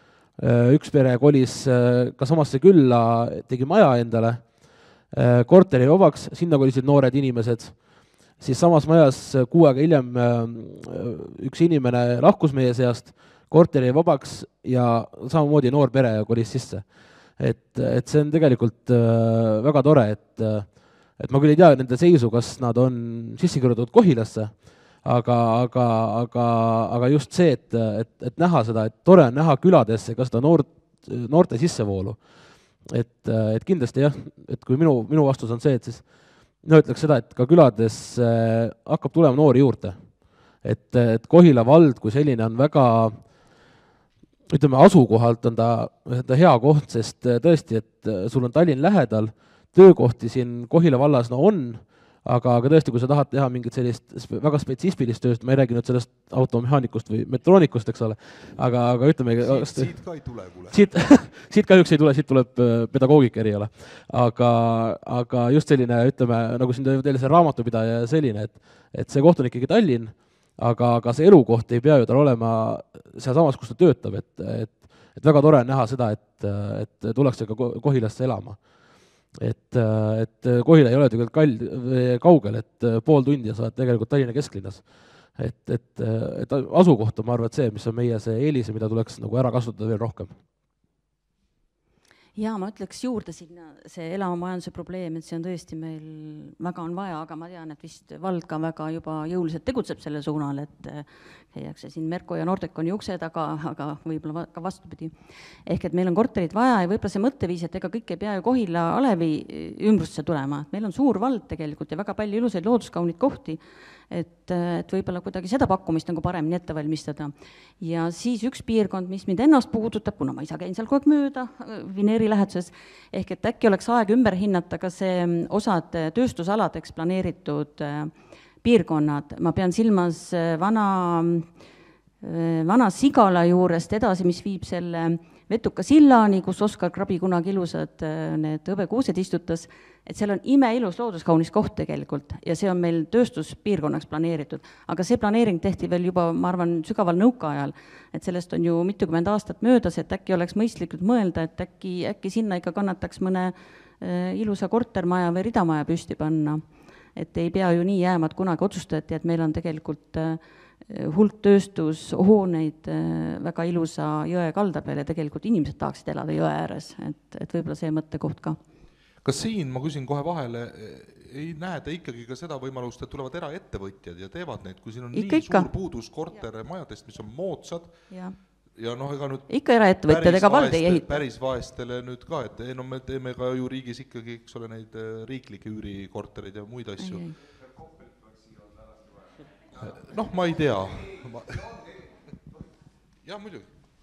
üks pere kolis äh, ka samasse külla, tegi maja endale, äh, korteri vabaks, sinna kolisid noored inimesed, siis samas majas kuu aega hiljem äh, üks inimene lahkus meie seast, korteri vabaks ja samamoodi noor pere kolis sisse. Et, et see on tegelikult äh, väga tore, et äh, et ma küll ei tea nende seisu, kas nad on sisse kirjutatud Kohilasse, aga, aga, aga, aga just see, et, et, et näha seda, et tore on näha küladesse ka seda noort, noorte sissevoolu. Et, et kindlasti jah, et kui minu, minu vastus on see, et siis no ütleks seda, et ka külades hakkab tulema noori juurde. Et, et Kohila vald kui selline on väga, ütleme, asukohalt on ta, ta hea koht, sest tõesti, et sul on Tallinn lähedal, töökohti siin Kohila vallas no on, aga, aga tõesti, kui sa tahad teha mingit sellist väga spetsiifilist tööst, ma ei räägi nüüd sellest automehaanikust või metroonikust, eks ole, aga, aga ütleme... Siit, siit ka ei tule, kuule. Siit, siit kahjuks ei tule, siit tuleb pedagoogika eriala. Aga, aga just selline, ütleme, nagu siin teile see raamatupidaja ja selline, et, et see koht on ikkagi Tallinn, aga, aga see elukoht ei pea ju tal olema seal samas, kus ta töötab, et, et, et väga tore on näha seda, et, et tullakse ka Kohilasse elama. Et, et Kohila ei ole tegelikult kald, kaugel, et pool tundi ja sa oled tegelikult Tallinna kesklinnas. Et, et, et asukoht on, ma arvan, et see, mis on meie see eelise, mida tuleks nagu ära kasutada veel rohkem. Jaa, ma ütleks juurde sinna see elamamajanduse probleem, et see on tõesti meil väga on vaja, aga ma tean, et vist vald ka väga juba jõuliselt tegutseb selle suunal, et käiakse siin Merko ja Nordecon ukse taga, aga võib-olla ka vastupidi. Ehk et meil on korterid vaja ja võib-olla see mõtteviis, et ega kõik ei pea ju Kohila Alevi ümbrusse tulema. Meil on suur vald tegelikult ja väga palju ilusaid looduskaunid kohti, et, et võib-olla kuidagi seda pakkumist nagu paremini ette valmistada. Ja siis üks piirkond, mis mind ennast puudutab, kuna ma ise käin seal kogu aeg mööda Vineeri läheduses, ehk et äkki oleks aeg ümber hinnata ka see osad tööstusaladeks planeeritud piirkonnad. Ma pean silmas vana, vana Sigala juurest edasi, mis viib selle Vetuka sillani, kus Oskar Krabi kunagi ilusad need hõbekuused istutas, et seal on imeilus looduskaunis koht tegelikult ja see on meil tööstuspiirkonnaks planeeritud. Aga see planeering tehti veel juba, ma arvan, sügaval nõukaajal, et sellest on ju mitukümmend aastat möödas, et äkki oleks mõistlikult mõelda, et äkki, äkki sinna ikka kannataks mõne ilusa kortermaja või ridamaja püsti panna. Et ei pea ju nii jääma, et kunagi otsustati, et meil on tegelikult hulk tööstushooneid väga ilusa jõe kalda peal ja tegelikult inimesed tahaksid elada jõe ääres, et, et võib-olla see mõttekoht ka. Kas siin, ma küsin kohe vahele, ei näe te ikkagi ka seda võimalust, et tulevad eraettevõtjad ja teevad neid, kui siin on ikka, nii ikka. Suur puudus kortermajadest, mis on moodsad ja, ja noh, ega nüüd ikka eraettevõtjad, ega vald ei ehita. Päris vaestele nüüd ka, et no me teeme ka ju riigis ikkagi, eks ole, neid riiklikke üürikorterid ja muid asju. Ei, ei. Noh, ma ei tea. Ma... Ja, muidugi.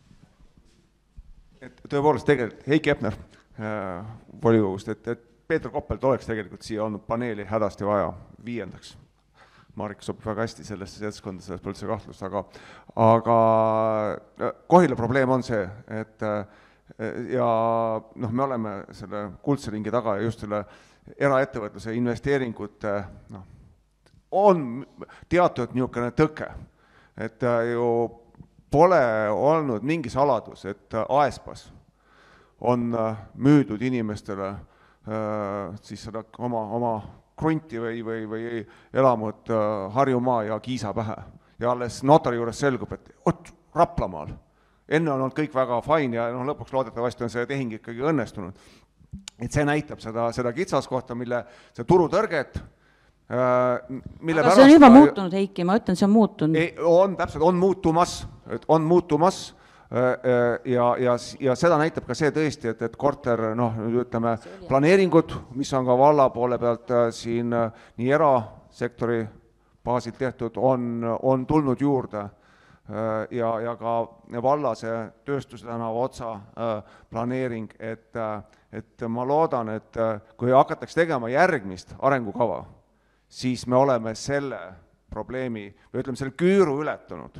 Et tõepoolest tegelikult Heiki Epner äh, volikogust, et, et Peeter Koppelt oleks tegelikult siia olnud paneeli hädasti vaja viiendaks. Marik sobib väga hästi sellesse seltskonda, selles pole üldse kahtlust, aga, aga Kohila probleem on see, et ja noh, me oleme selle kuldse ringi taga ja just selle eraettevõtluse investeeringute noh, on teatud niisugune tõke, et ju pole olnud mingi saladus, et Aespas on müüdud inimestele siis seda oma, oma krunti või, või, või elamud Harjumaa ja Kiisa pähe. Ja alles notari juures selgub, et ot, Raplamaal. Enne on olnud kõik väga fine ja no, lõpuks loodetavasti on see tehing ikkagi õnnestunud. Et see näitab seda, seda kitsaskohta, mille see turutõrget Mille aga see on juba muutunud, Heiki, ma ütlen, see on muutunud. Ei, on täpselt, on muutumas, on muutumas ja, ja, ja seda näitab ka see tõesti, et, et korter, noh, ütleme, planeeringud, mis on ka valla poole pealt siin nii erasektori baasilt tehtud, on, on tulnud juurde ja, ja ka valla see tööstuse tänava otsa planeering, et, et ma loodan, et kui hakatakse tegema järgmist arengukava, siis me oleme selle probleemi, või ütleme, selle küüru ületanud.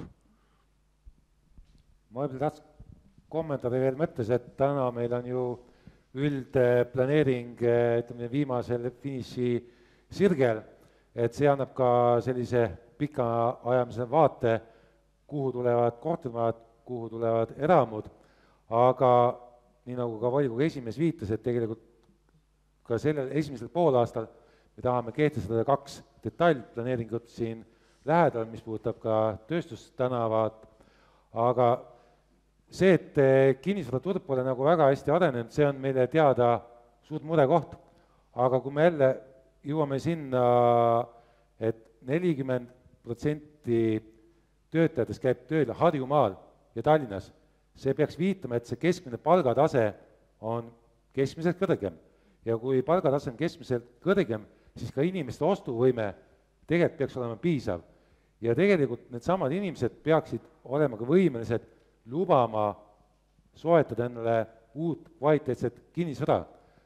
Ma võib-olla tahaks kommentaari veel mõttes, et täna meil on ju üldplaneering, ütleme, viimasel finiši sirgel, et see annab ka sellise pika ajamise vaate, kuhu tulevad kortermajad, kuhu tulevad eramud, aga nii nagu ka volikogu esimees viitas, et tegelikult ka sellel esimesel poolaastal me tahame kehtestada kaks detailplaneeringut siin lähedal, mis puudutab ka tööstustänavad, aga see, et kinnisvaraturg pole nagu väga hästi arenenud, see on meile teada suurt murekoht. Aga kui me jälle jõuame sinna, et nelikümmend protsenti töötajatest käib tööl Harjumaal ja Tallinnas, see peaks viitama, et see keskmine palgatase on keskmiselt kõrgem. Ja kui palgatase on keskmiselt kõrgem, siis ka inimeste ostuvõime tegelikult peaks olema piisav. Ja tegelikult need samad inimesed peaksid olema ka võimelised lubama soetada endale uut kvaliteetset kinnisvara.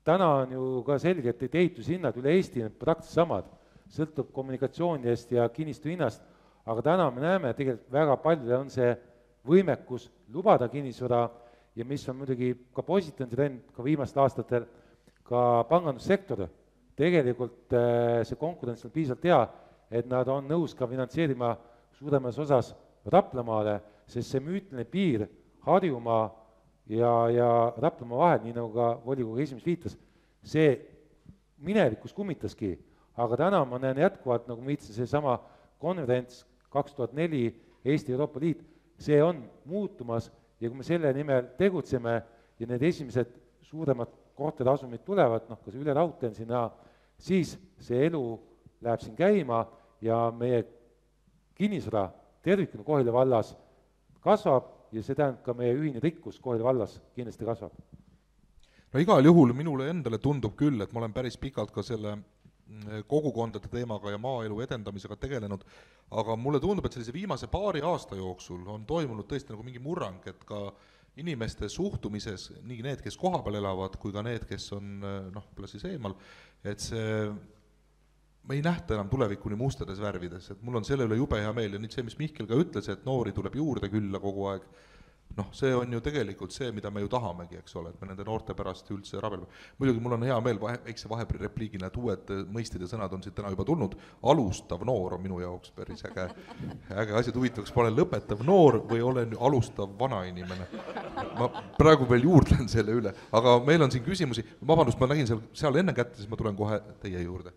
täna on ju ka selge, et ehitushinnad üle Eesti on praktiliselt samad, sõltub kommunikatsiooni eest ja kinnistu hinnast, aga täna me näeme, et tegelikult väga paljudel on see võimekus lubada kinnisvara ja mis on muidugi ka positiivne trend ka viimastel aastatel, ka pangandussektor, tegelikult see konkurents on piisavalt hea, et nad on nõus ka finantseerima suuremas osas Raplamaale, sest see müütiline piir Harjumaa ja, ja Raplamaa vahel, nii nagu ka volikogu esimees viitas, see minevikus kummitaski, aga täna ma näen jätkuvalt, nagu ma viitasin, see sama konverents kaks tuhat neli Eesti Euroopa Liit, see on muutumas ja kui me selle nimel tegutseme ja need esimesed suuremad korterasumid tulevad, noh, kas üle raudtee on sinna, siis see elu läheb siin käima ja meie kinnisvara tervikuna Kohila vallas kasvab ja see tähendab ka meie ühine rikkus Kohila vallas kindlasti kasvab. No igal juhul minule endale tundub küll, et ma olen päris pikalt ka selle kogukondade teemaga ja maaelu edendamisega tegelenud, aga mulle tundub, et sellise viimase paari aasta jooksul on toimunud tõesti nagu mingi murrang, et ka inimeste suhtumises, nii need, kes kohapeal elavad, kui ka need, kes on noh, pole siis eemal, et see me ei nähta enam tulevikuni mustades värvides, et mul on selle üle jube hea meel ja nüüd see, mis Mihkel ka ütles, et noori tuleb juurde külla kogu aeg, noh, see on ju tegelikult see, mida me ju tahamegi, eks ole, et me nende noorte pärast üldse rabeleme. Muidugi mul on hea meel vahe, väikse vaherepliigina, et uued mõistid ja sõnad on siit täna juba tulnud. Alustav noor on minu jaoks päris äge, äge asjad huvitavaks, ma olen lõpetav noor või olen alustav vanainimene. Ma praegu veel juurdlen selle üle, aga meil on siin küsimusi. Vabandust, ma nägin seal, seal enne kätte, siis ma tulen kohe teie juurde.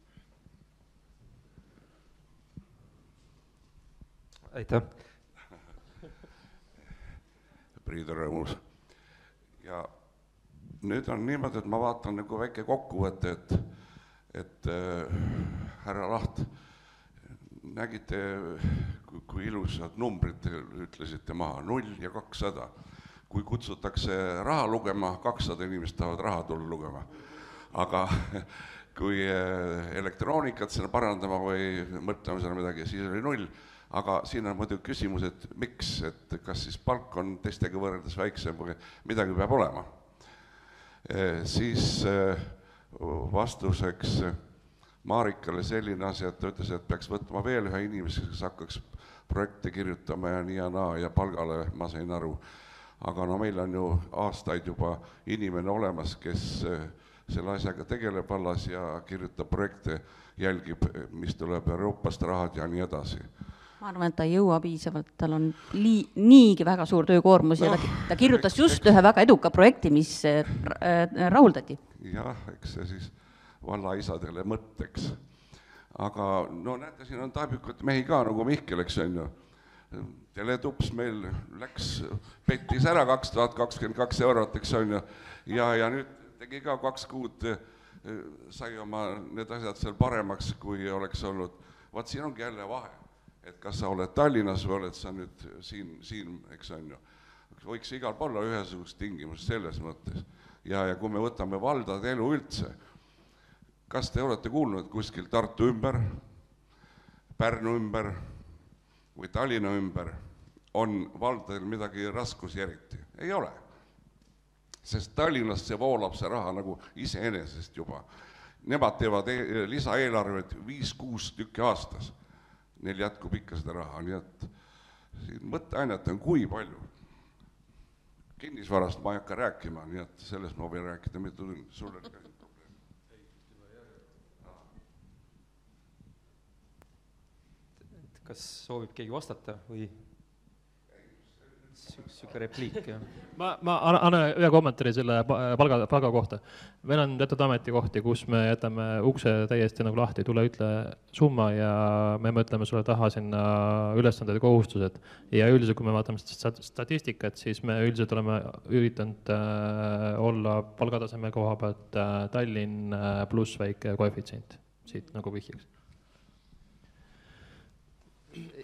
Aitäh. Priidu rõõmus. Ja nüüd on niimoodi, et ma vaatan nagu väike kokkuvõte, et, et äh, härra Laht, nägite, kui, kui ilusad numbrid ütlesite maha, null ja kakssada. Kui kutsutakse raha lugema, kakssada inimest tahavad raha tulla lugema. Aga kui elektroonikat sinna parandama või mõtlema sinna midagi, siis oli null. Aga siin on muidu küsimus, et miks, et kas siis palk on teistega võrreldes väiksem või midagi peab olema. E, siis e, vastuseks Marikale selline asi, et ta ütles, et peaks võtma veel ühe inimese, kes hakkaks projekte kirjutama ja nii ja naa ja palgale, ma sain aru. Aga no meil on ju aastaid juba inimene olemas, kes selle asjaga tegeleb vallas ja kirjutab projekte, jälgib, mis tuleb Euroopast rahad ja nii edasi. Ma arvan, et ta ei jõua piisavalt, tal on lii, niigi väga suur töökoormus no, ja ta, ta kirjutas eks, just eks, ühe väga eduka projekti, mis rahuldati. Jah, eks see siis vallaisadele mõtteks. Aga no näete, siin on taibikut mehi ka nagu Mihkel, eks on ju. Teletups meil läks, pettis ära kaks tuhat kakskümmend kaks eurot, eks on ju. Ja, ja nüüd tegi ka kaks kuud, sai oma need asjad seal paremaks, kui oleks olnud. Vaat siin ongi jälle vahe. Et kas sa oled Tallinnas või oled sa nüüd siin, siin eks on ju, võiks igal pool olla ühesugust tingimus selles mõttes. Ja, ja kui me võtame valdade elu üldse, kas te olete kuulnud kuskil Tartu ümber, Pärnu ümber või Tallinna ümber, on valdadel midagi raskusi eriti? Ei ole. Sest Tallinnas see voolab see raha nagu iseenesest juba. Nemad teevad e- lisaeelarved viis-kuus tükki aastas. Neil jätkub ikka seda raha, nii et siin mõtteainet on kui palju. Kinnisvarast ma ei hakka rääkima, nii et sellest ma võin rääkida mitu tundi. Sulle oli käsin probleem. Kas soovib keegi vastata või süke repliik? Ja. Ma, ma annan ühe kommentaari selle palga, palga kohta. Meil on teatud ametikohti, kus me jätame ukse täiesti nagu lahti, tule ütle summa ja me mõtleme sulle taha sinna ülesanded ja kohustused. Ja üldiselt, kui me vaatame statistikat, siis me üldiselt oleme üritanud äh, olla palgataseme koha pealt äh, Tallinn äh, pluss väike koefitsient. Siit nagu vihjaks.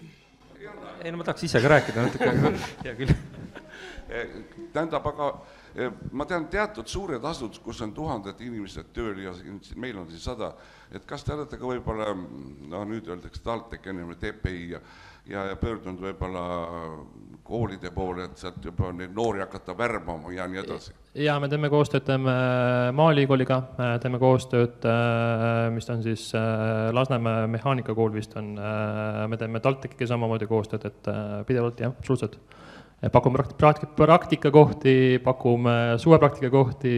Ei, no ma tahaks ise ka rääkida natuke, hea küll. Tähendab, aga ma tean teatud suured asutused, kus on tuhanded inimesed tööl ja meil on siis sada, et kas te olete ka võib-olla, no nüüd öeldakse TalTech, ennem T P I ja, ja, ja pöördunud võib-olla koolide poole, et sealt juba neid noori hakata värbama ja nii edasi? Ja me teeme koostööd, teeme Maaülikooliga, teeme koostööd, mis on siis Lasnamäe mehaanikakool vist on, me teeme TalTechiga samamoodi koostööd, et pidevalt jah, absoluutselt. Pakume praktikakohti, pakume suvepraktikakohti,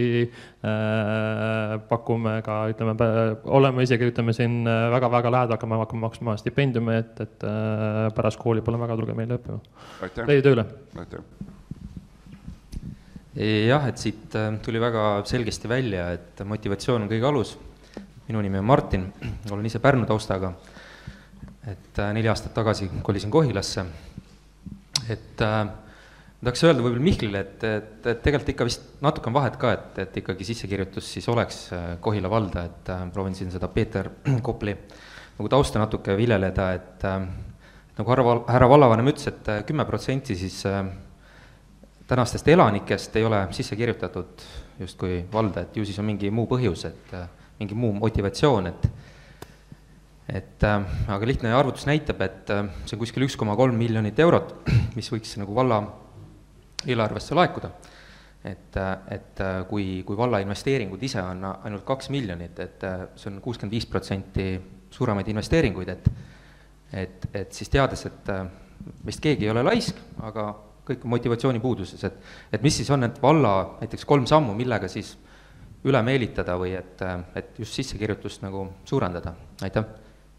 pakume ka, ütleme, oleme isegi, ütleme, siin väga-väga lähedal hakkame hakkama maksma stipendiumi, et, et pärast kooli pole väga tulge meile õppima. Teie tööle. Aitäh. Jah, et siit tuli väga selgesti välja, et motivatsioon on kõige alus. Minu nimi on Martin, olen ise Pärnu taustaga, et neli aastat tagasi kolisin Kohilasse. Et äh, tahaks öelda võib-olla Mihklile, et, et, et tegelikult ikka vist natuke on vahet ka, et, et ikkagi sissekirjutus siis oleks Kohila valda, et äh, proovin siin seda Peeter Kopli nagu tausta natuke viljeleda, et äh, nagu härra, härra vallavanem ütles, et kümme protsenti siis äh, tänastest elanikest ei ole sisse kirjutatud justkui valda, et ju siis on mingi muu põhjus, et äh, mingi muu motivatsioon, et et äh, aga lihtne arvutus näitab, et äh, see on kuskil üks koma kolm miljonit eurot, mis võiks nagu valla eelarvesse laekuda. Et, et kui, kui valla investeeringud ise on ainult kaks miljonit, et see on kuuskümmend viis protsenti suuremaid investeeringuid, et, et, et siis teades, et vist keegi ei ole laisk, aga kõik on motivatsiooni puuduses, et, et mis siis on need valla näiteks kolm sammu, millega siis üle meelitada või et, et just sissekirjutust nagu suurendada. Aitäh!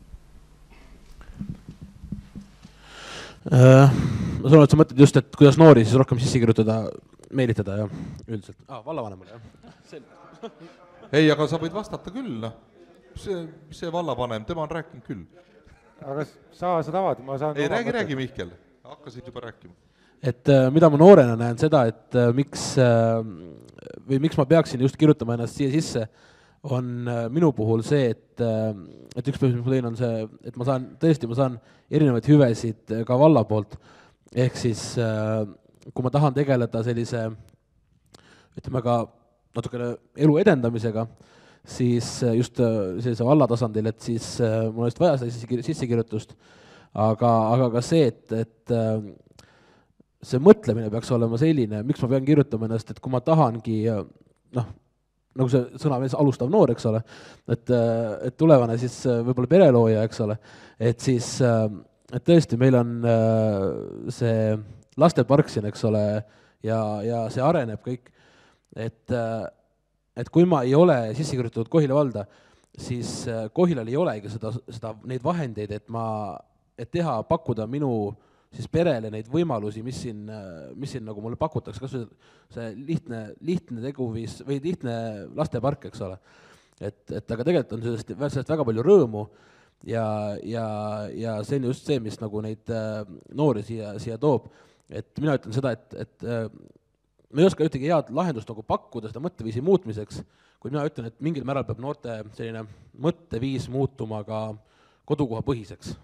Ma saan, et sa mõtled just, et kuidas noori siis rohkem sisse kirjutada, meelitada ja üldiselt. Ah, vallavanemale, jah. Ei, aga sa võid vastata küll, noh. See, see vallavanem, tema on rääkinud küll. Aga sa seda avad, ma saan... Ei, räägi, räägi, Mihkel. Hakkasid juba rääkima. Et mida ma noorena näen seda, et miks, või miks ma peaksin just kirjutama ennast siia sisse, on minu puhul see, et, et üks põhjus, mis ma tõin, on see, et ma saan, tõesti ma saan erinevaid hüvesid ka valla poolt. Ehk siis, kui ma tahan tegeleda sellise, ütleme ka natukene elu edendamisega, siis just sellise valla tasandil, et siis mul on just vaja seda sissekirjutust, aga, aga ka see, et, et see mõtlemine peaks olema selline, miks ma pean kirjutama ennast, et kui ma tahangi, noh, nagu see sõna mees alustav noor, eks ole, et, et tulevane siis võib-olla perelooja, eks ole, et siis, et tõesti meil on see lastepark siin, eks ole, ja, ja see areneb kõik, et, et kui ma ei ole sisse kirjutatud Kohila valda, siis Kohilal ei olegi seda, seda, neid vahendeid, et ma, et teha, pakkuda minu siis perele neid võimalusi, mis siin, mis siin nagu mulle pakutakse, kas see lihtne, lihtne teguviis või lihtne lastepark, eks ole. Et, et aga tegelikult on sellest, sellest väga palju rõõmu ja, ja, ja see on just see, mis nagu neid noori siia, siia toob. Et mina ütlen seda, et, et ma ei oska ühtegi head lahendust nagu pakkuda seda mõtteviisi muutmiseks, kui mina ütlen, et mingil määral peab noorte selline mõtteviis muutuma ka kodukoha põhiseks.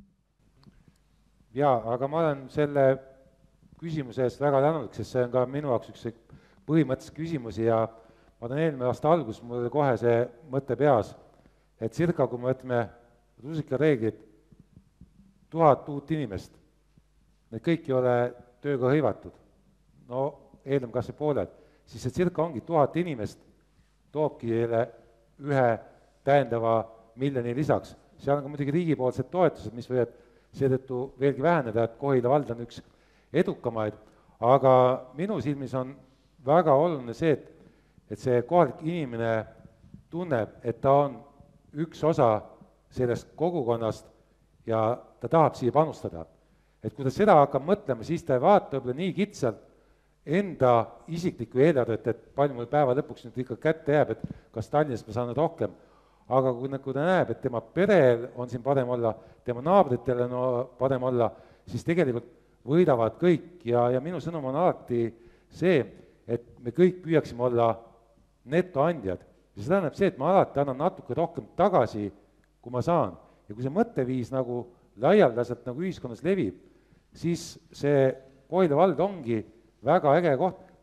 Jaa, aga ma olen selle küsimuse eest väga tänulik, sest see on ka minu jaoks üks põhimõttelisi küsimusi ja ma olen eelmine aasta algus, mul oli kohe see mõte peas, et cirka, kui me võtame rusikareeglid, tuhat uut inimest, need kõik ei ole tööga hõivatud, no eeldame kas või pooled, siis see cirka ongi tuhat inimest, toobki ühe täiendava miljoni lisaks. Seal on ka muidugi riigipoolsed toetused, mis võivad seetõttu veelgi väheneda, et Kohila vald on üks edukamaid, aga minu silmis on väga oluline see, et, et see kohalik inimene tunneb, et ta on üks osa sellest kogukonnast ja ta tahab siia panustada. Et kui ta seda hakkab mõtlema, siis ta ei vaata võib-olla nii kitsalt enda isiklikku eelarvet, et palju mul päeva lõpuks nüüd ikka kätte jääb, et kas Tallinnas ma saan rohkem. Aga kui, kui ta näeb, et tema perel on siin parem olla, tema naabritel on parem olla, siis tegelikult võidavad kõik ja, ja minu sõnum on alati see, et me kõik püüaksime olla netoandjad. Ja see tähendab see, et ma alati annan natuke rohkem tagasi, kui ma saan. Ja kui see mõtteviis nagu laialdaselt nagu ühiskonnas levib, siis see Kohila vald ongi väga äge koht,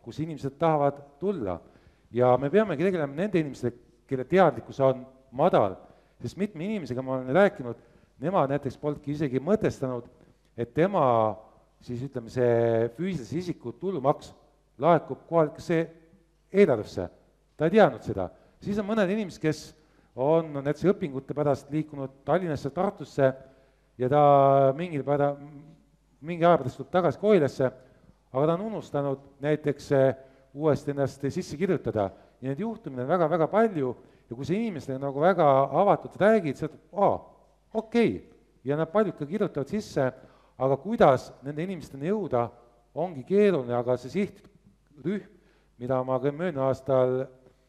kus inimesed tahavad tulla. Ja me peamegi tegelema nende inimestele, kelle teadlikkus on madal, sest mitme inimesega ma olen rääkinud, nemad näiteks polnudki isegi mõtestanud, et tema siis ütleme, see füüsilise isiku tulumaks laekub kohalikusse eelarvesse. Ta ei teadnud seda. Siis on mõned inimesed, kes on näiteks õpingute pärast liikunud Tallinnasse, Tartusse ja ta mingi, pära, mingi aja pärast tuleb tagasi Kohilasse, aga ta on unustanud näiteks uuesti ennast sisse kirjutada. Ja need juhtumine on väga-väga palju ja kui see inimestele nagu väga avatud räägid, siis ütleb, aa, okei, okay. Ja nad paljud ka kirjutavad sisse, aga kuidas nende inimesteni jõuda, ongi keeruline, aga see sihtrühm, mida ma ka möödunud aastal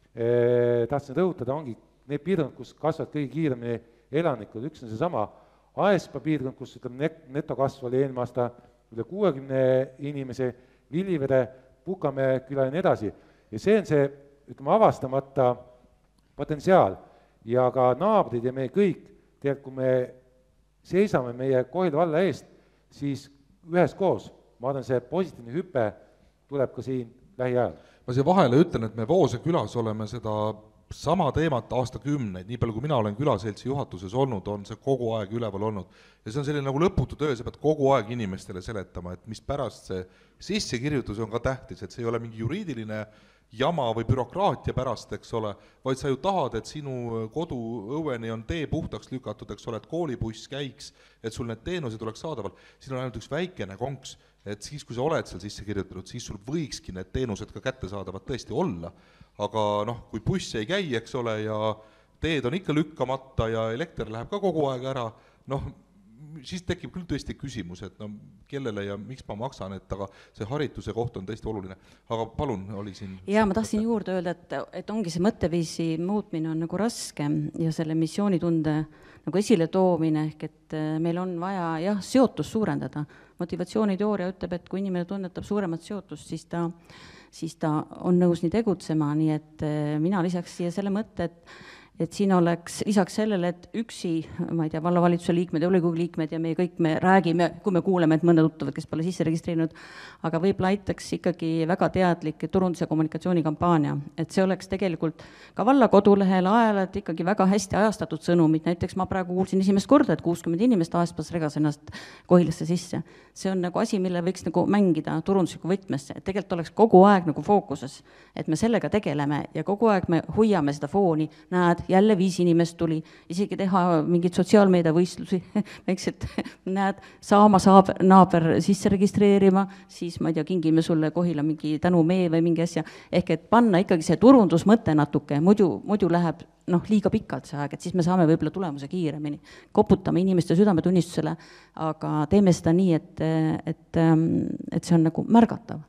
eh, tahtsin rõhutada, ongi need piirkond, kus kasvavad kõige kiiremini elanikud, üks on seesama Aespa piirkond, kus ütleme, netokasv oli eelmine aasta üle kuuekümne inimese, Villivere, Pukamäe küla ja nii edasi. Ja see on see, ütleme, avastamata potentsiaal ja ka naabrid ja meie kõik, tegelikult kui me seisame meie Kohila valla eest, siis üheskoos, ma arvan, see positiivne hüpe tuleb ka siin lähiajal. Ma siia vahele ütlen, et me Voose külas oleme seda sama teemat aastakümneid, nii palju kui mina olen külaseltsi juhatuses olnud, on see kogu aeg üleval olnud. Ja see on selline nagu lõputu töö, sa pead kogu aeg inimestele seletama, et mis pärast see sissekirjutus on ka tähtis, et see ei ole mingi juriidiline jama või bürokraatia pärast, eks ole, vaid sa ju tahad, et sinu kodu õueni on tee puhtaks lükatud, eks ole, et koolibuss käiks, et sul need teenused oleks saadaval. Siin on ainult üks väikene konks, et siis, kui sa oled seal sisse kirjutatud, siis sul võikski need teenused ka kätte saadavad tõesti olla. Aga noh, kui buss ei käi, eks ole, ja teed on ikka lükkamata ja elekter läheb ka kogu aeg ära, noh, siis tekib küll tõesti küsimus, et no kellele ja miks ma maksan, et aga see harituse koht on tõesti oluline. Aga palun, oli siin... Jaa, ma tahtsin juurde öelda, et, et ongi see mõtteviisi muutmine on nagu raske ja selle missioonitunde nagu esile toomine, ehk et meil on vaja jah, seotust suurendada. Motivatsiooniteooria ütleb, et kui inimene tunnetab suuremat seotust, siis ta, siis ta on nõus nii tegutsema, nii et mina lisaks siia selle mõtte, et et siin oleks lisaks sellele, et üksi, ma ei tea, vallavalitsuse liikmed ja volikogu liikmed ja meie kõik me räägime, kui me kuuleme, et mõned tuttavad, kes pole sisse registreerinud, aga võib-olla aitaks ikkagi väga teadlik turundus- ja kommunikatsioonikampaania, et see oleks tegelikult ka valla kodulehel ajal, et ikkagi väga hästi ajastatud sõnumid, näiteks ma praegu kuulsin esimest korda, et kuuskümmend inimest Aespas regas ennast Kohilasse sisse. See on nagu asi, mille võiks nagu mängida turundusliku võtmesse, et tegelikult oleks kogu aeg nagu fookuses, et me sellega tegeleme ja kogu aeg me hoiame seda fooni, näed, jälle viis inimest tuli, isegi teha mingid sotsiaalmeedia võistlusi, väiksed, näed, saama saab naaber sisse registreerima, siis ma ei tea, kingime sulle Kohila mingi tänumee või mingi asja, ehk et panna ikkagi see turundusmõte natuke, muidu, muidu läheb noh, liiga pikalt see aeg, et siis me saame võib-olla tulemuse kiiremini. Koputame inimeste südametunnistusele, aga teeme seda nii, et, et, et see on nagu märgatav.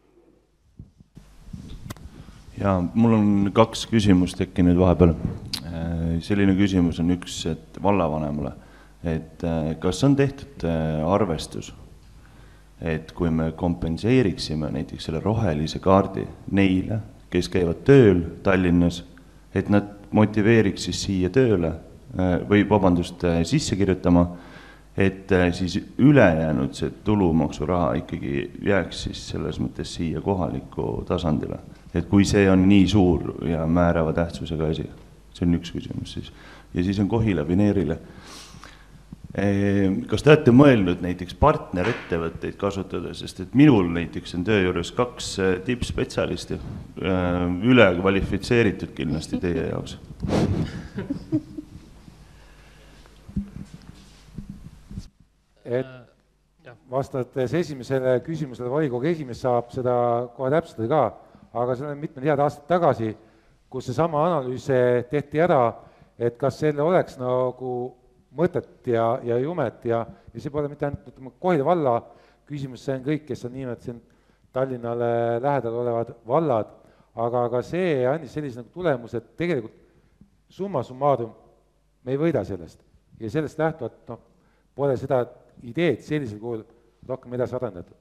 Ja mul on kaks küsimust tekkinud vahepeal. Selline küsimus on üks, et vallavanemale, et kas on tehtud arvestus, et kui me kompenseeriksime näiteks selle rohelise kaardi neile, kes käivad tööl Tallinnas, et nad motiveeriks siis siia tööle või vabandust sisse kirjutama, et siis ülejäänud see tulumaksuraha ikkagi jääks siis selles mõttes siia kohaliku tasandile. Et kui see on nii suur ja määrava tähtsusega asi, see on üks küsimus siis. Ja siis on Kohila Vineerile. Kas te olete mõelnud näiteks partnerettevõtteid kasutada, sest et minul näiteks on töö juures kaks tippspetsialisti, üle kvalifitseeritud kindlasti teie jaoks. Et vastates esimesele küsimusele volikogu esimees saab seda kohe täpsustada ka, aga see on mitmed head aastad tagasi, kus see sama analüüs tehti ära, et kas selle oleks nagu mõtet ja, ja jumet ja, ja see pole mitte ainult Kohila valla küsimus, see on kõik, kes on niimoodi siin Tallinnale lähedal olevad vallad, aga, aga see andis sellise nagu tulemus, et tegelikult summa summarum me ei võida sellest ja sellest lähtuvalt no, pole seda ideed sellisel kuul rohkem edasi arendatud.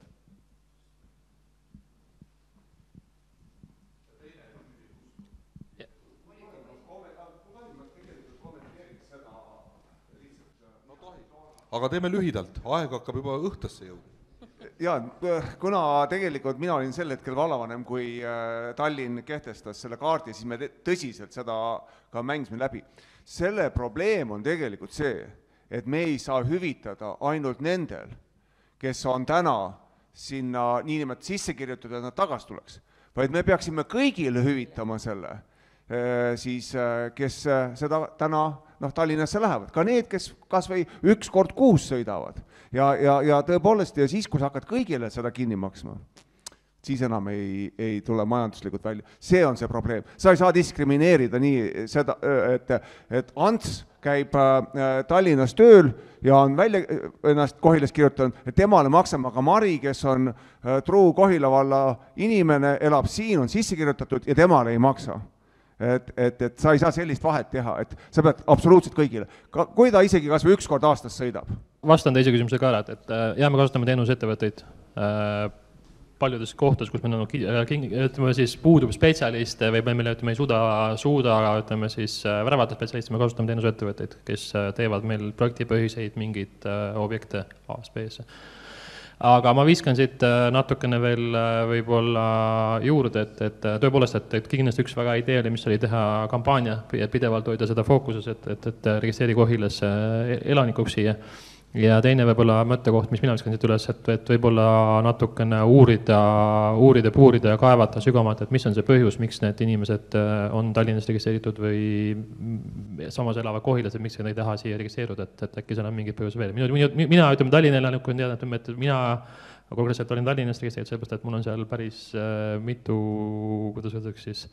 Aga teeme lühidalt, aeg hakkab juba õhtasse jõudma. ja kuna tegelikult mina olin sel hetkel vallavanem, kui Tallinn kehtestas selle kaardi, siis me tõsiselt seda ka mängisime läbi. Selle probleem on tegelikult see, et me ei saa hüvitada ainult nendel, kes on täna sinna niinimelt sisse kirjutatud, et nad tagasi tuleks, vaid me peaksime kõigile hüvitama selle, siis kes seda täna noh, Tallinnasse lähevad, ka need, kes kas või üks kord kuus sõidavad ja, ja, ja tõepoolest ja siis, kui sa hakkad kõigile seda kinni maksma, siis enam ei, ei tule majanduslikult välja. See on see probleem. Sa ei saa diskrimineerida nii seda, et, et Ants käib Tallinnas tööl ja on välja ennast Kohilas kirjutanud, et temale maksame, aga Mari, kes on truu Kohila valla inimene, elab siin, on sisse kirjutatud ja temale ei maksa. Et, et, et sa ei saa sellist vahet teha, et sa pead absoluutselt kõigile. Ka, kui ta isegi kas või üks kord aastas sõidab. Vastan teise küsimuse ka ära, et, et jah, me kasutame teenusettevõtteid äh, paljudes kohtades, kus meil on, ütleme siis, puudub spetsialiste või meil, ütleme, ei suuda, suuda ütleme siis, väravate spetsialiste, me kasutame teenusettevõtteid, kes teevad meil projektipõhiseid mingeid objekte A S B-sse. Aga ma viskan siit natukene veel võib-olla juurde, et, et tõepoolest, et, et kindlasti üks väga idee oli, mis oli teha kampaania, pidevalt hoida seda fookuses, et, et, et registeeri Kohilas elanikuks siia. Ja teine võib-olla mõttekoht, mis mina viskan siit üles, et, et võib-olla natukene uurida, uurida, puurida ja kaevata sügavamalt, et mis on see põhjus, miks need inimesed on Tallinnas registreeritud või samas elavad Kohilas, et miks nad ei taha siia registreeruda, et, et äkki seal on mingid põhjus veel. Mina, mina, mina ütleme Tallinna elanikku on teada, et mina konkreetselt olin Tallinnas registreeritud, sellepärast, et mul on seal päris äh, mitu, kuidas öeldaks siis,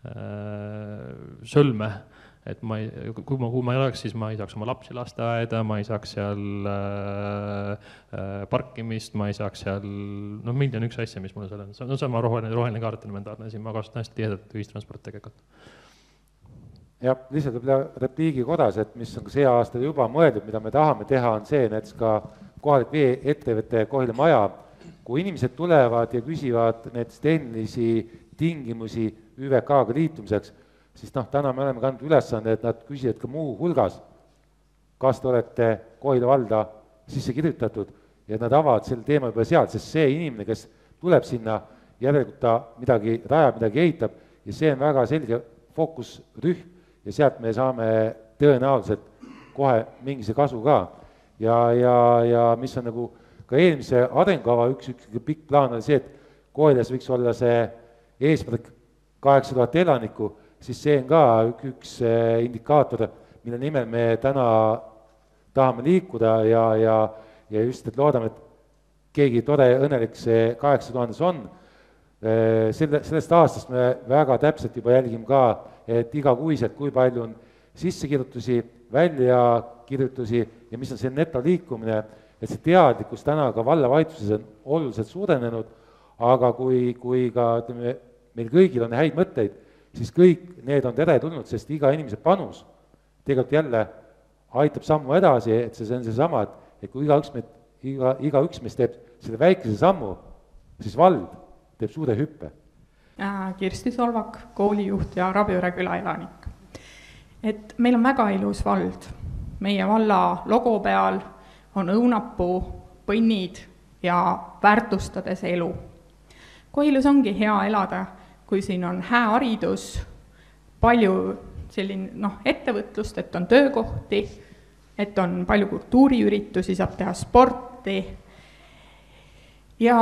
äh, sõlme. Et ma ei, kui ma, kui ma ei oleks, siis ma ei saaks oma lapsi lasteaeda, ma ei saaks seal äh, parkimist, ma ei saaks seal, no miljon üks asja, mis mul seal on. No sama roheline, roheline kaart elementaarne, siin ma kasutan hästi tihedat ühistransport tegelikult. Ja lihtsalt repliigi kodas, et mis on see aasta juba mõeldud, mida me tahame teha, on see, näiteks ka kohalik vee ettevõtte Kohila maja, kui inimesed tulevad ja küsivad näiteks tehnilisi tingimusi Ü V K-ga liitumiseks, siis noh, täna me oleme kandnud ülesande, et nad küsivad ka muu hulgas, kas te olete Kohila valda sisse kirjutatud ja nad avavad selle teema juba sealt, sest see inimene, kes tuleb sinna, järelikult ta midagi rajab, midagi ehitab ja see on väga selge fookusrühm ja sealt me saame tõenäoliselt kohe mingise kasu ka. Ja, ja, ja mis on nagu ka eelmise arengukava üks, üks pikk plaan oli see, et Kohilas võiks olla see eesmärk kaheksa tuhat elanikku, siis see on ka üks, üks indikaator, mille nimel me täna tahame liikuda ja, ja, ja just, et loodame, et keegi tore õnnelik see kaheksa tuhandes on. Selle, sellest aastast me väga täpselt juba jälgime ka, et igakuiselt, kui palju on sissekirjutusi, väljakirjutusi ja mis on see netoliikumine, et see teadlikkus täna ka vallavalitsuses on oluliselt suurenenud, aga kui, kui ka ütleme, meil kõigil on häid mõtteid, siis kõik need on tere tulnud, sest iga inimese panus tegelikult jälle aitab sammu edasi, et see on see sama, et, et kui iga üks, me, iga, iga üks meist teeb selle väikese sammu, siis vald teeb suure hüppe. Kirsti Solvak, koolijuht ja Rabjõre küla elanik. Et meil on väga ilus vald. Meie valla logo peal on õunapuu, põnnid ja väärtustades elu. Kohilus ongi hea elada, kui siin on hää haridus, palju selline, noh, ettevõtlust, et on töökohti, et on palju kultuuriüritusi, saab teha sporti. Ja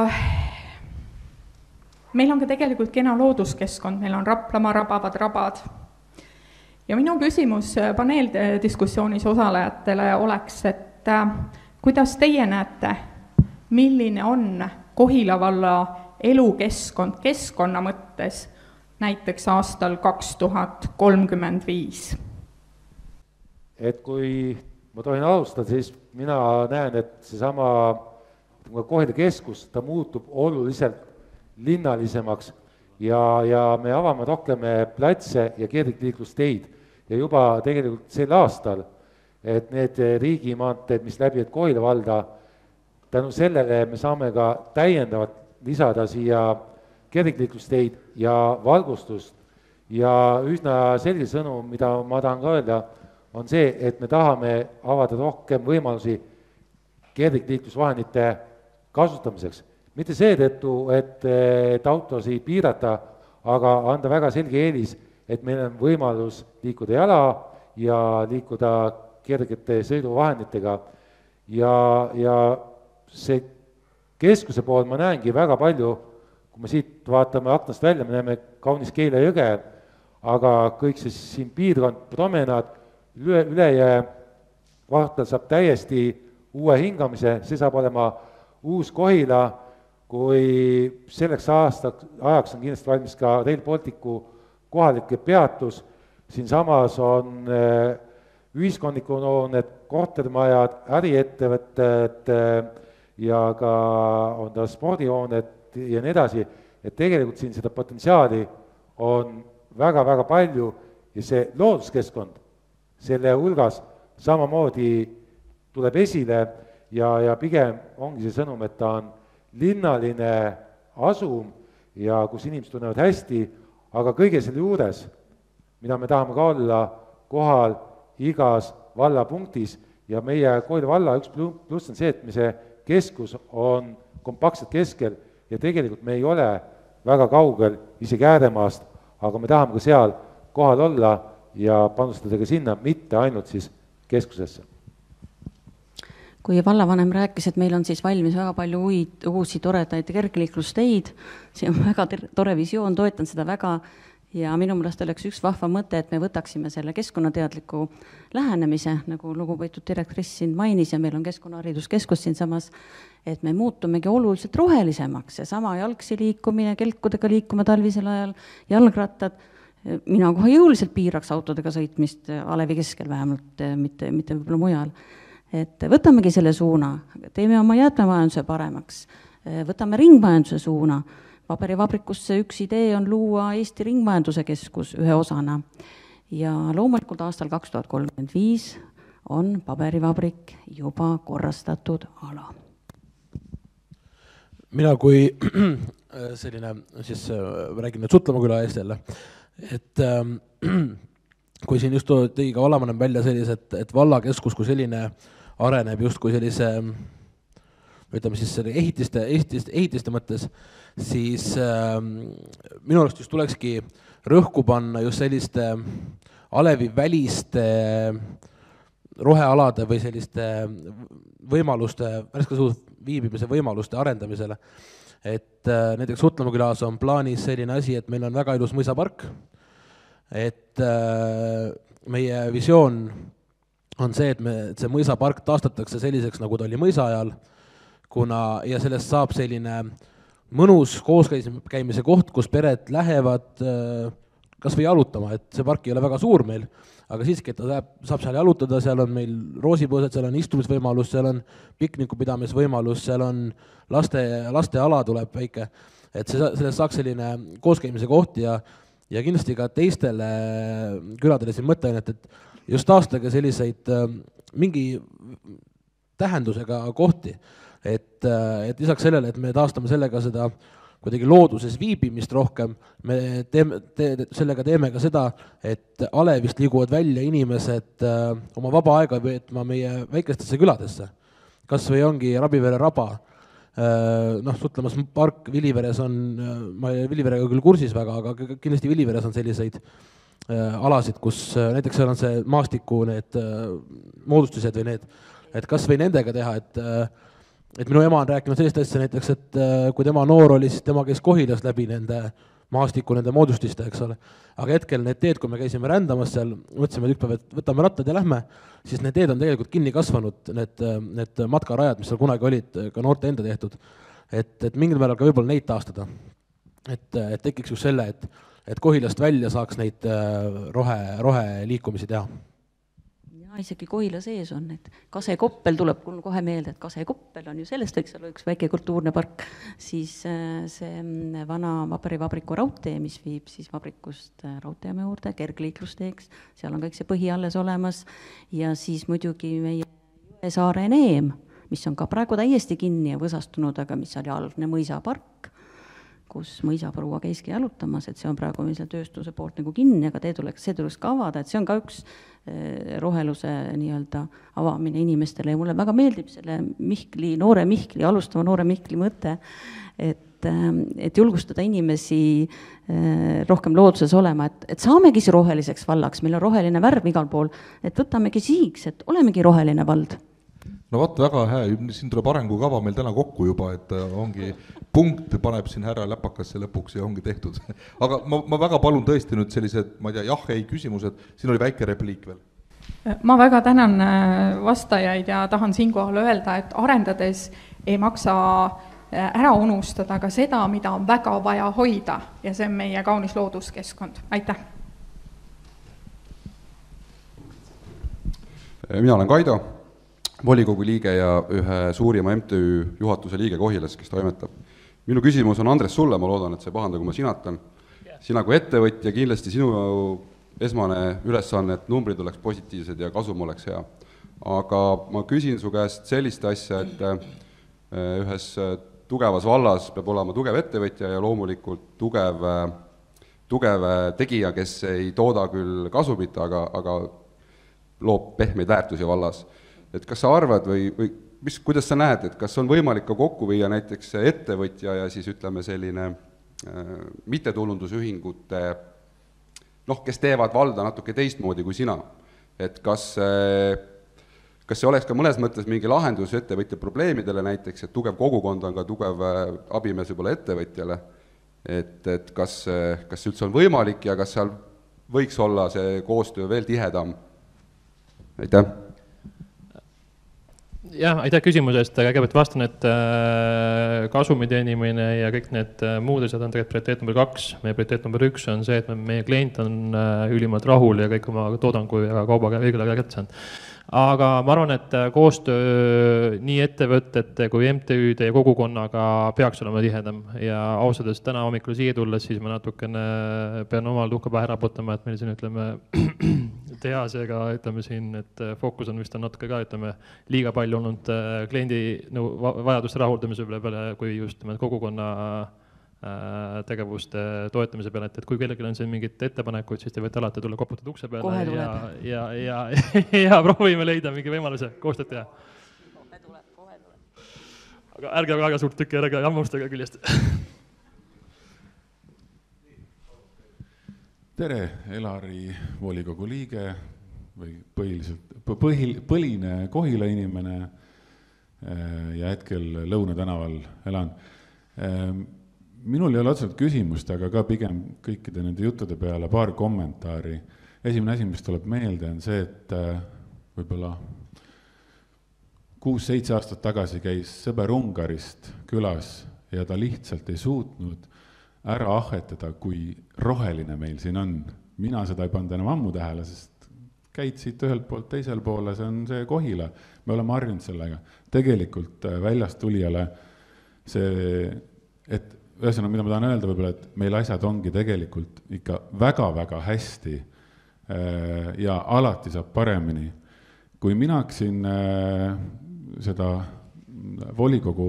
meil on ka tegelikult kena looduskeskkond, meil on Raplamaa rabavad rabad. Ja minu küsimus paneeldiskussioonis osalejatele oleks, et kuidas teie näete, milline on Kohila valla elukeskkond keskkonna mõttes näiteks aastal kaks tuhat kolmkümmend viis? Et kui ma tohin alustada, siis mina näen, et seesama Kohila keskus, ta muutub oluliselt linnalisemaks ja, ja me avame rohkem platse ja kergliklusteid ja juba tegelikult sel aastal, et need riigimaanteed, mis läbi et Kohila valda, tänu sellele me saame ka täiendavat lisada siia kergliklusteid ja valgustust ja üsna selge sõnum, mida ma tahan ka öelda, on see, et me tahame avada rohkem võimalusi kergliklusvahendite kasutamiseks. Mitte seetõttu, et, et autosi piirata, aga anda väga selge eelis, et meil on võimalus liikuda jala ja liikuda kergete sõiduvahenditega. Ja, ja see keskuse pool ma näengi väga palju, kui me siit vaatame aknast välja, me näeme kaunis Keila jõge, aga kõik see siin piirkond, promenaad, üle, ülejää vahtel saab täiesti uue hingamise, see saab olema uus Kohila, kui selleks aastaks, ajaks on kindlasti valmis ka Rail Balticu kohalike peatus, siin samas on ühiskonnikunooned, kortermajad, äriettevõtted ja ka on ta spordihooned ja nii edasi, et tegelikult siin seda potentsiaali on väga-väga palju ja see looduskeskkond selle hulgas samamoodi tuleb esile ja, ja pigem ongi see sõnum, et ta on linnaline asum ja kus inimesed tunnevad hästi, aga kõige selle juures, mida me tahame ka olla kohal igas vallapunktis ja meie Koila valla üks pluss on see, et me see keskus on kompaktselt keskel ja tegelikult me ei ole väga kaugel isegi Ääremaast, aga me tahame ka seal kohal olla ja panustada ka sinna, mitte ainult siis keskusesse. Kui vallavanem rääkis, et meil on siis valmis väga palju uid, uusi toredaid kergliiklusteid, see on väga tore visioon, toetan seda väga ja minu meelest oleks üks vahva mõte, et me võtaksime selle keskkonnateadliku lähenemise, nagu lugupeetud direktris siin mainis ja meil on keskkonnahariduskeskus siin samas, et me muutumegi oluliselt rohelisemaks, see sama jalgsi liikumine, kelkudega liikuma talvisel ajal, jalgrattad, mina kohe jõuliselt piiraks autodega sõitmist Alevi keskel vähemalt, mitte, mitte võib-olla mujal. Et võtamegi selle suuna, teeme oma jäätmemajanduse paremaks, võtame ringmajanduse suuna, paberivabrikusse üks idee on luua Eesti ringmajanduse keskus ühe osana ja loomulikult aastal kaks tuhat kolmkümmend viis on paberivabrik juba korrastatud ala. Mina kui selline, siis räägin nüüd Sutlama küla eest jälle, et ähm, kui siin just tõi ka vallavanem välja sellise, et, et vallakeskus kui selline areneb just kui sellise, ütleme siis selle ehitiste, ehitiste, ehitiste mõttes, siis äh, minu arust just tulekski rõhku panna just selliste Alevi väliste rohealade või selliste võimaluste, värskes viibimise võimaluste arendamisele. Et äh, näiteks Sutlama külas on plaanis selline asi, et meil on väga ilus mõisapark, et äh, meie visioon on see, et, me, et see mõisapark taastatakse selliseks, nagu ta oli mõisa ajal, kuna, ja sellest saab selline mõnus kooskäimise koht, kus pered lähevad kas või jalutama, et see park ei ole väga suur meil, aga siiski, et ta saab, saab seal jalutada, seal on meil roosipõõsed, seal on istumisvõimalus, seal on piknikupidamisvõimalus, seal on laste, lasteala tuleb väike, et see, sellest saaks selline kooskäimise koht ja, ja kindlasti ka teistele küladele siin mõtlen, et, et just taastage selliseid äh, mingi tähendusega kohti, et, äh, et lisaks sellele, et me taastame sellega seda kuidagi looduses viibimist rohkem, me teeme, te, sellega teeme ka seda, et Alevist liiguvad välja inimesed äh, oma vaba aega veetma meie väikestesse küladesse. Kas või ongi Rabivere raba, äh, noh, Sutlamas park Viliveres on, ma ei Viliverega küll kursis väga, aga kindlasti Viliveres on selliseid alasid, kus näiteks seal on see maastiku need moodustused või need, et kas või nendega teha, et, et minu ema on rääkinud sellist asja näiteks, et kui tema noor oli, siis tema käis Kohilas läbi nende maastiku, nende moodustiste, eks ole. Aga hetkel need teed, kui me käisime rändamas seal, mõtlesime tükk päev, et võtame rattad ja lähme, siis need teed on tegelikult kinni kasvanud, need, need matkarajad, mis seal kunagi olid ka noorte enda tehtud, et, et mingil määral ka võib-olla neid taastada. Et, et tekiks just selle, et et Kohilast välja saaks neid rohe, rohe liikumisi teha. Ja isegi Kohila sees on, et Kasekoppel tuleb kohe meelde, et Kasekoppel on ju sellest võiks olla üks väike kultuurne park, siis see vana vabarivabriku raudtee, mis viib siis vabrikust raudteeme juurde, kergliiklusteeks, seal on kõik see põhi alles olemas ja siis muidugi meie Jõesaare Neem, mis on ka praegu täiesti kinni ja võsastunud, aga mis oli algne mõisapark, kus mõisaproua käiski jalutamas, et see on praegu meil seal tööstuse poolt nagu kinni, aga tee tuleks, see tuleks ka avada, et see on ka üks roheluse nii-öelda avamine inimestele ja mulle väga meeldib selle Mihkli, noore Mihkli, alustava noore Mihkli mõte, et, et julgustada inimesi rohkem looduses olema, et, et saamegi see roheliseks vallaks, meil on roheline värv igal pool, et võtamegi sihiks, et olemegi roheline vald. No vaat, väga hea, siin tuleb arengukava meil täna kokku juba, et ongi punkt, paneb siin härra läpakasse lõpuks ja ongi tehtud. Aga ma, ma väga palun tõesti nüüd sellised, ma ei tea, jah, ei küsimused, siin oli väike repliik veel. Ma väga tänan vastajaid ja tahan siinkohal öelda, et arendades ei maksa ära unustada ka seda, mida on väga vaja hoida ja see on meie kaunis looduskeskkond. Aitäh! Mina olen Kaido, volikogu liige ja ühe suurima M T Ü juhatuse liige Kohilas, kes toimetab. Minu küsimus on Andres sulle, ma loodan, et see pahanda, kui ma sinatan. Sina kui ettevõtja, kindlasti sinu esmane ülesanne, et numbrid oleks positiivsed ja kasum oleks hea. Aga ma küsin su käest sellist asja, et ühes tugevas vallas peab olema tugev ettevõtja ja loomulikult tugev, tugev tegija, kes ei tooda küll kasumit, aga, aga loob pehmeid väärtusi vallas. Et kas sa arvad või, või mis, kuidas sa näed, et kas on võimalik ka kokku viia näiteks ettevõtja ja siis ütleme selline äh, mittetulundusühingute, noh, kes teevad valda natuke teistmoodi kui sina. Et kas, äh, kas see oleks ka mõnes mõttes mingi lahendus ettevõtja probleemidele näiteks, et tugev kogukond on ka tugev äh, abimees võib-olla ettevõtjale, et, et kas, äh, kas üldse on võimalik ja kas seal võiks olla see koostöö veel tihedam? Aitäh! Jah, aitäh küsimuse eest, kõigepealt vastan, et kasumi teenimine ja kõik need muud asjad on tegelikult prioriteet number kaks. Meie prioriteet number üks on see, et meie klient on ülimalt rahul ja kõik oma toodangu ja kaubaga õigel ajal kätte saanud. Aga ma arvan, et koostöö nii ettevõtete kui M T Ü-de ja kogukonnaga peaks olema tihedam ja ausades täna hommikul siia tulles, siis ma natukene pean omal tuhkapähe raputama, et meil siin ütleme tehasega, ütleme siin, et fookus on vist on natuke ka, ütleme, liiga palju olnud kliendi vajaduste rahuldamise peale, kui just kogukonna tegevuste toetamise peale, et, et kui kellelgi on siin mingid ettepanekuid, siis te võite alati tulla koputada ukse peale ja, ja, ja, ja, ja proovime leida mingi võimaluse koostööd teha. Kohe tuleb, kohe tuleb. Aga ärge väga suurt tükki, ärge jammustage küljest. Tere, Elari volikogu liige või põhiliselt, põhil, põline Kohila inimene ja hetkel Lõuna tänaval elan. Minul ei ole otseselt küsimust, aga ka pigem kõikide nende juttude peale paar kommentaari. Esimene asi, mis tuleb meelde, on see, et võib-olla kuus-seitse aastat tagasi käis sõber Ungarist külas ja ta lihtsalt ei suutnud ära ahetada, kui roheline meil siin on. Mina seda ei pannud enam ammu tähele, sest käid siit ühelt poolt teisel poole, see on see Kohila. Me oleme harjunud sellega. Tegelikult väljast tulijale see, et ühesõnaga, mida ma tahan öelda võib-olla, et meil asjad ongi tegelikult ikka väga-väga hästi ja alati saab paremini. Kui mina hakkasin seda volikogu,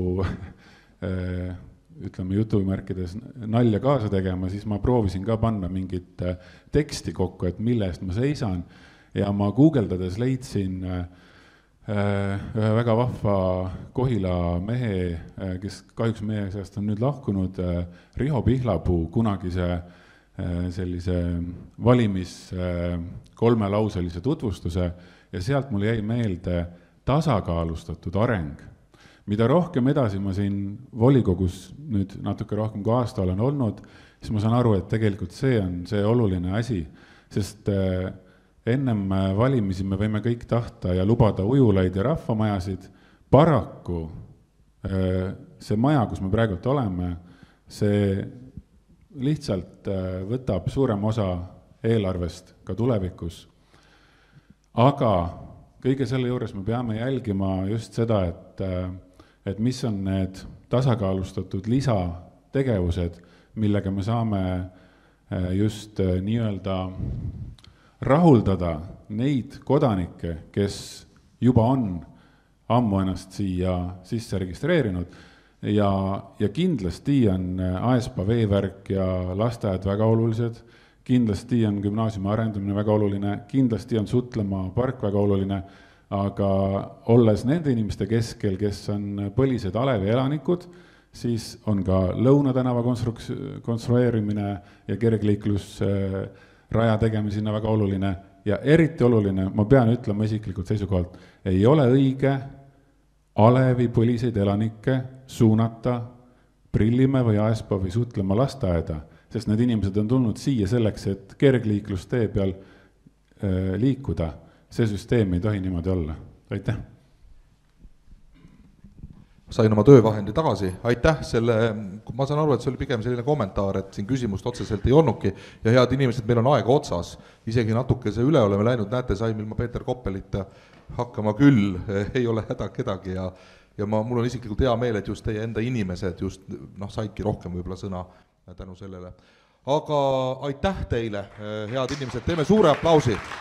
ütleme jutumärkides, nalja kaasa tegema, siis ma proovisin ka panna mingit teksti kokku, et mille eest ma seisan ja ma guugeldades leidsin ühe väga vahva Kohila mehe, kes kahjuks meie seast on nüüd lahkunud, Riho Pihlapuu, kunagise sellise valimis kolmelauselise tutvustuse ja sealt mulle jäi meelde tasakaalustatud areng. Mida rohkem edasi ma siin volikogus nüüd natuke rohkem kui aasta olen olnud, siis ma saan aru, et tegelikult see on see oluline asi, sest ennem valimisi me võime kõik tahta ja lubada ujulaid ja rahvamajasid. Paraku see maja, kus me praegult oleme, see lihtsalt võtab suurem osa eelarvest ka tulevikus. Aga kõige selle juures me peame jälgima just seda, et, et mis on need tasakaalustatud lisategevused, millega me saame just nii-öelda rahuldada neid kodanikke, kes juba on ammu ennast siia sisse registreerinud. ja, ja kindlasti on Aespa veevärk ja lasteaed väga olulised, kindlasti on gümnaasiumi arendamine väga oluline, kindlasti on Sutlemaa park väga oluline, aga olles nende inimeste keskel, kes on põlised Alevi elanikud, siis on ka Lõunatänava konstruks, konstrueerimine ja kergliiklus raja tegemine sinna väga oluline ja eriti oluline, ma pean ütlema isiklikult seisukohalt, ei ole õige Alevi põliseid elanikke suunata Prillimäe või Aespa või Sutlemaa lasteaeda, sest need inimesed on tulnud siia selleks, et kergliiklustee peal äh, liikuda. See süsteem ei tohi niimoodi olla. Aitäh! Sain oma töövahendi tagasi, aitäh selle, ma saan aru, et see oli pigem selline kommentaar, et siin küsimust otseselt ei olnudki ja head inimesed, meil on aega otsas, isegi natuke see üle oleme läinud, näete, sain ilma Peeter Koppelit hakkama küll, ei ole häda kedagi ja, ja ma, mul on isiklikult hea meel, et just teie enda inimesed just noh, saidki rohkem võib-olla sõna tänu sellele. Aga aitäh teile, head inimesed, teeme suure aplausi!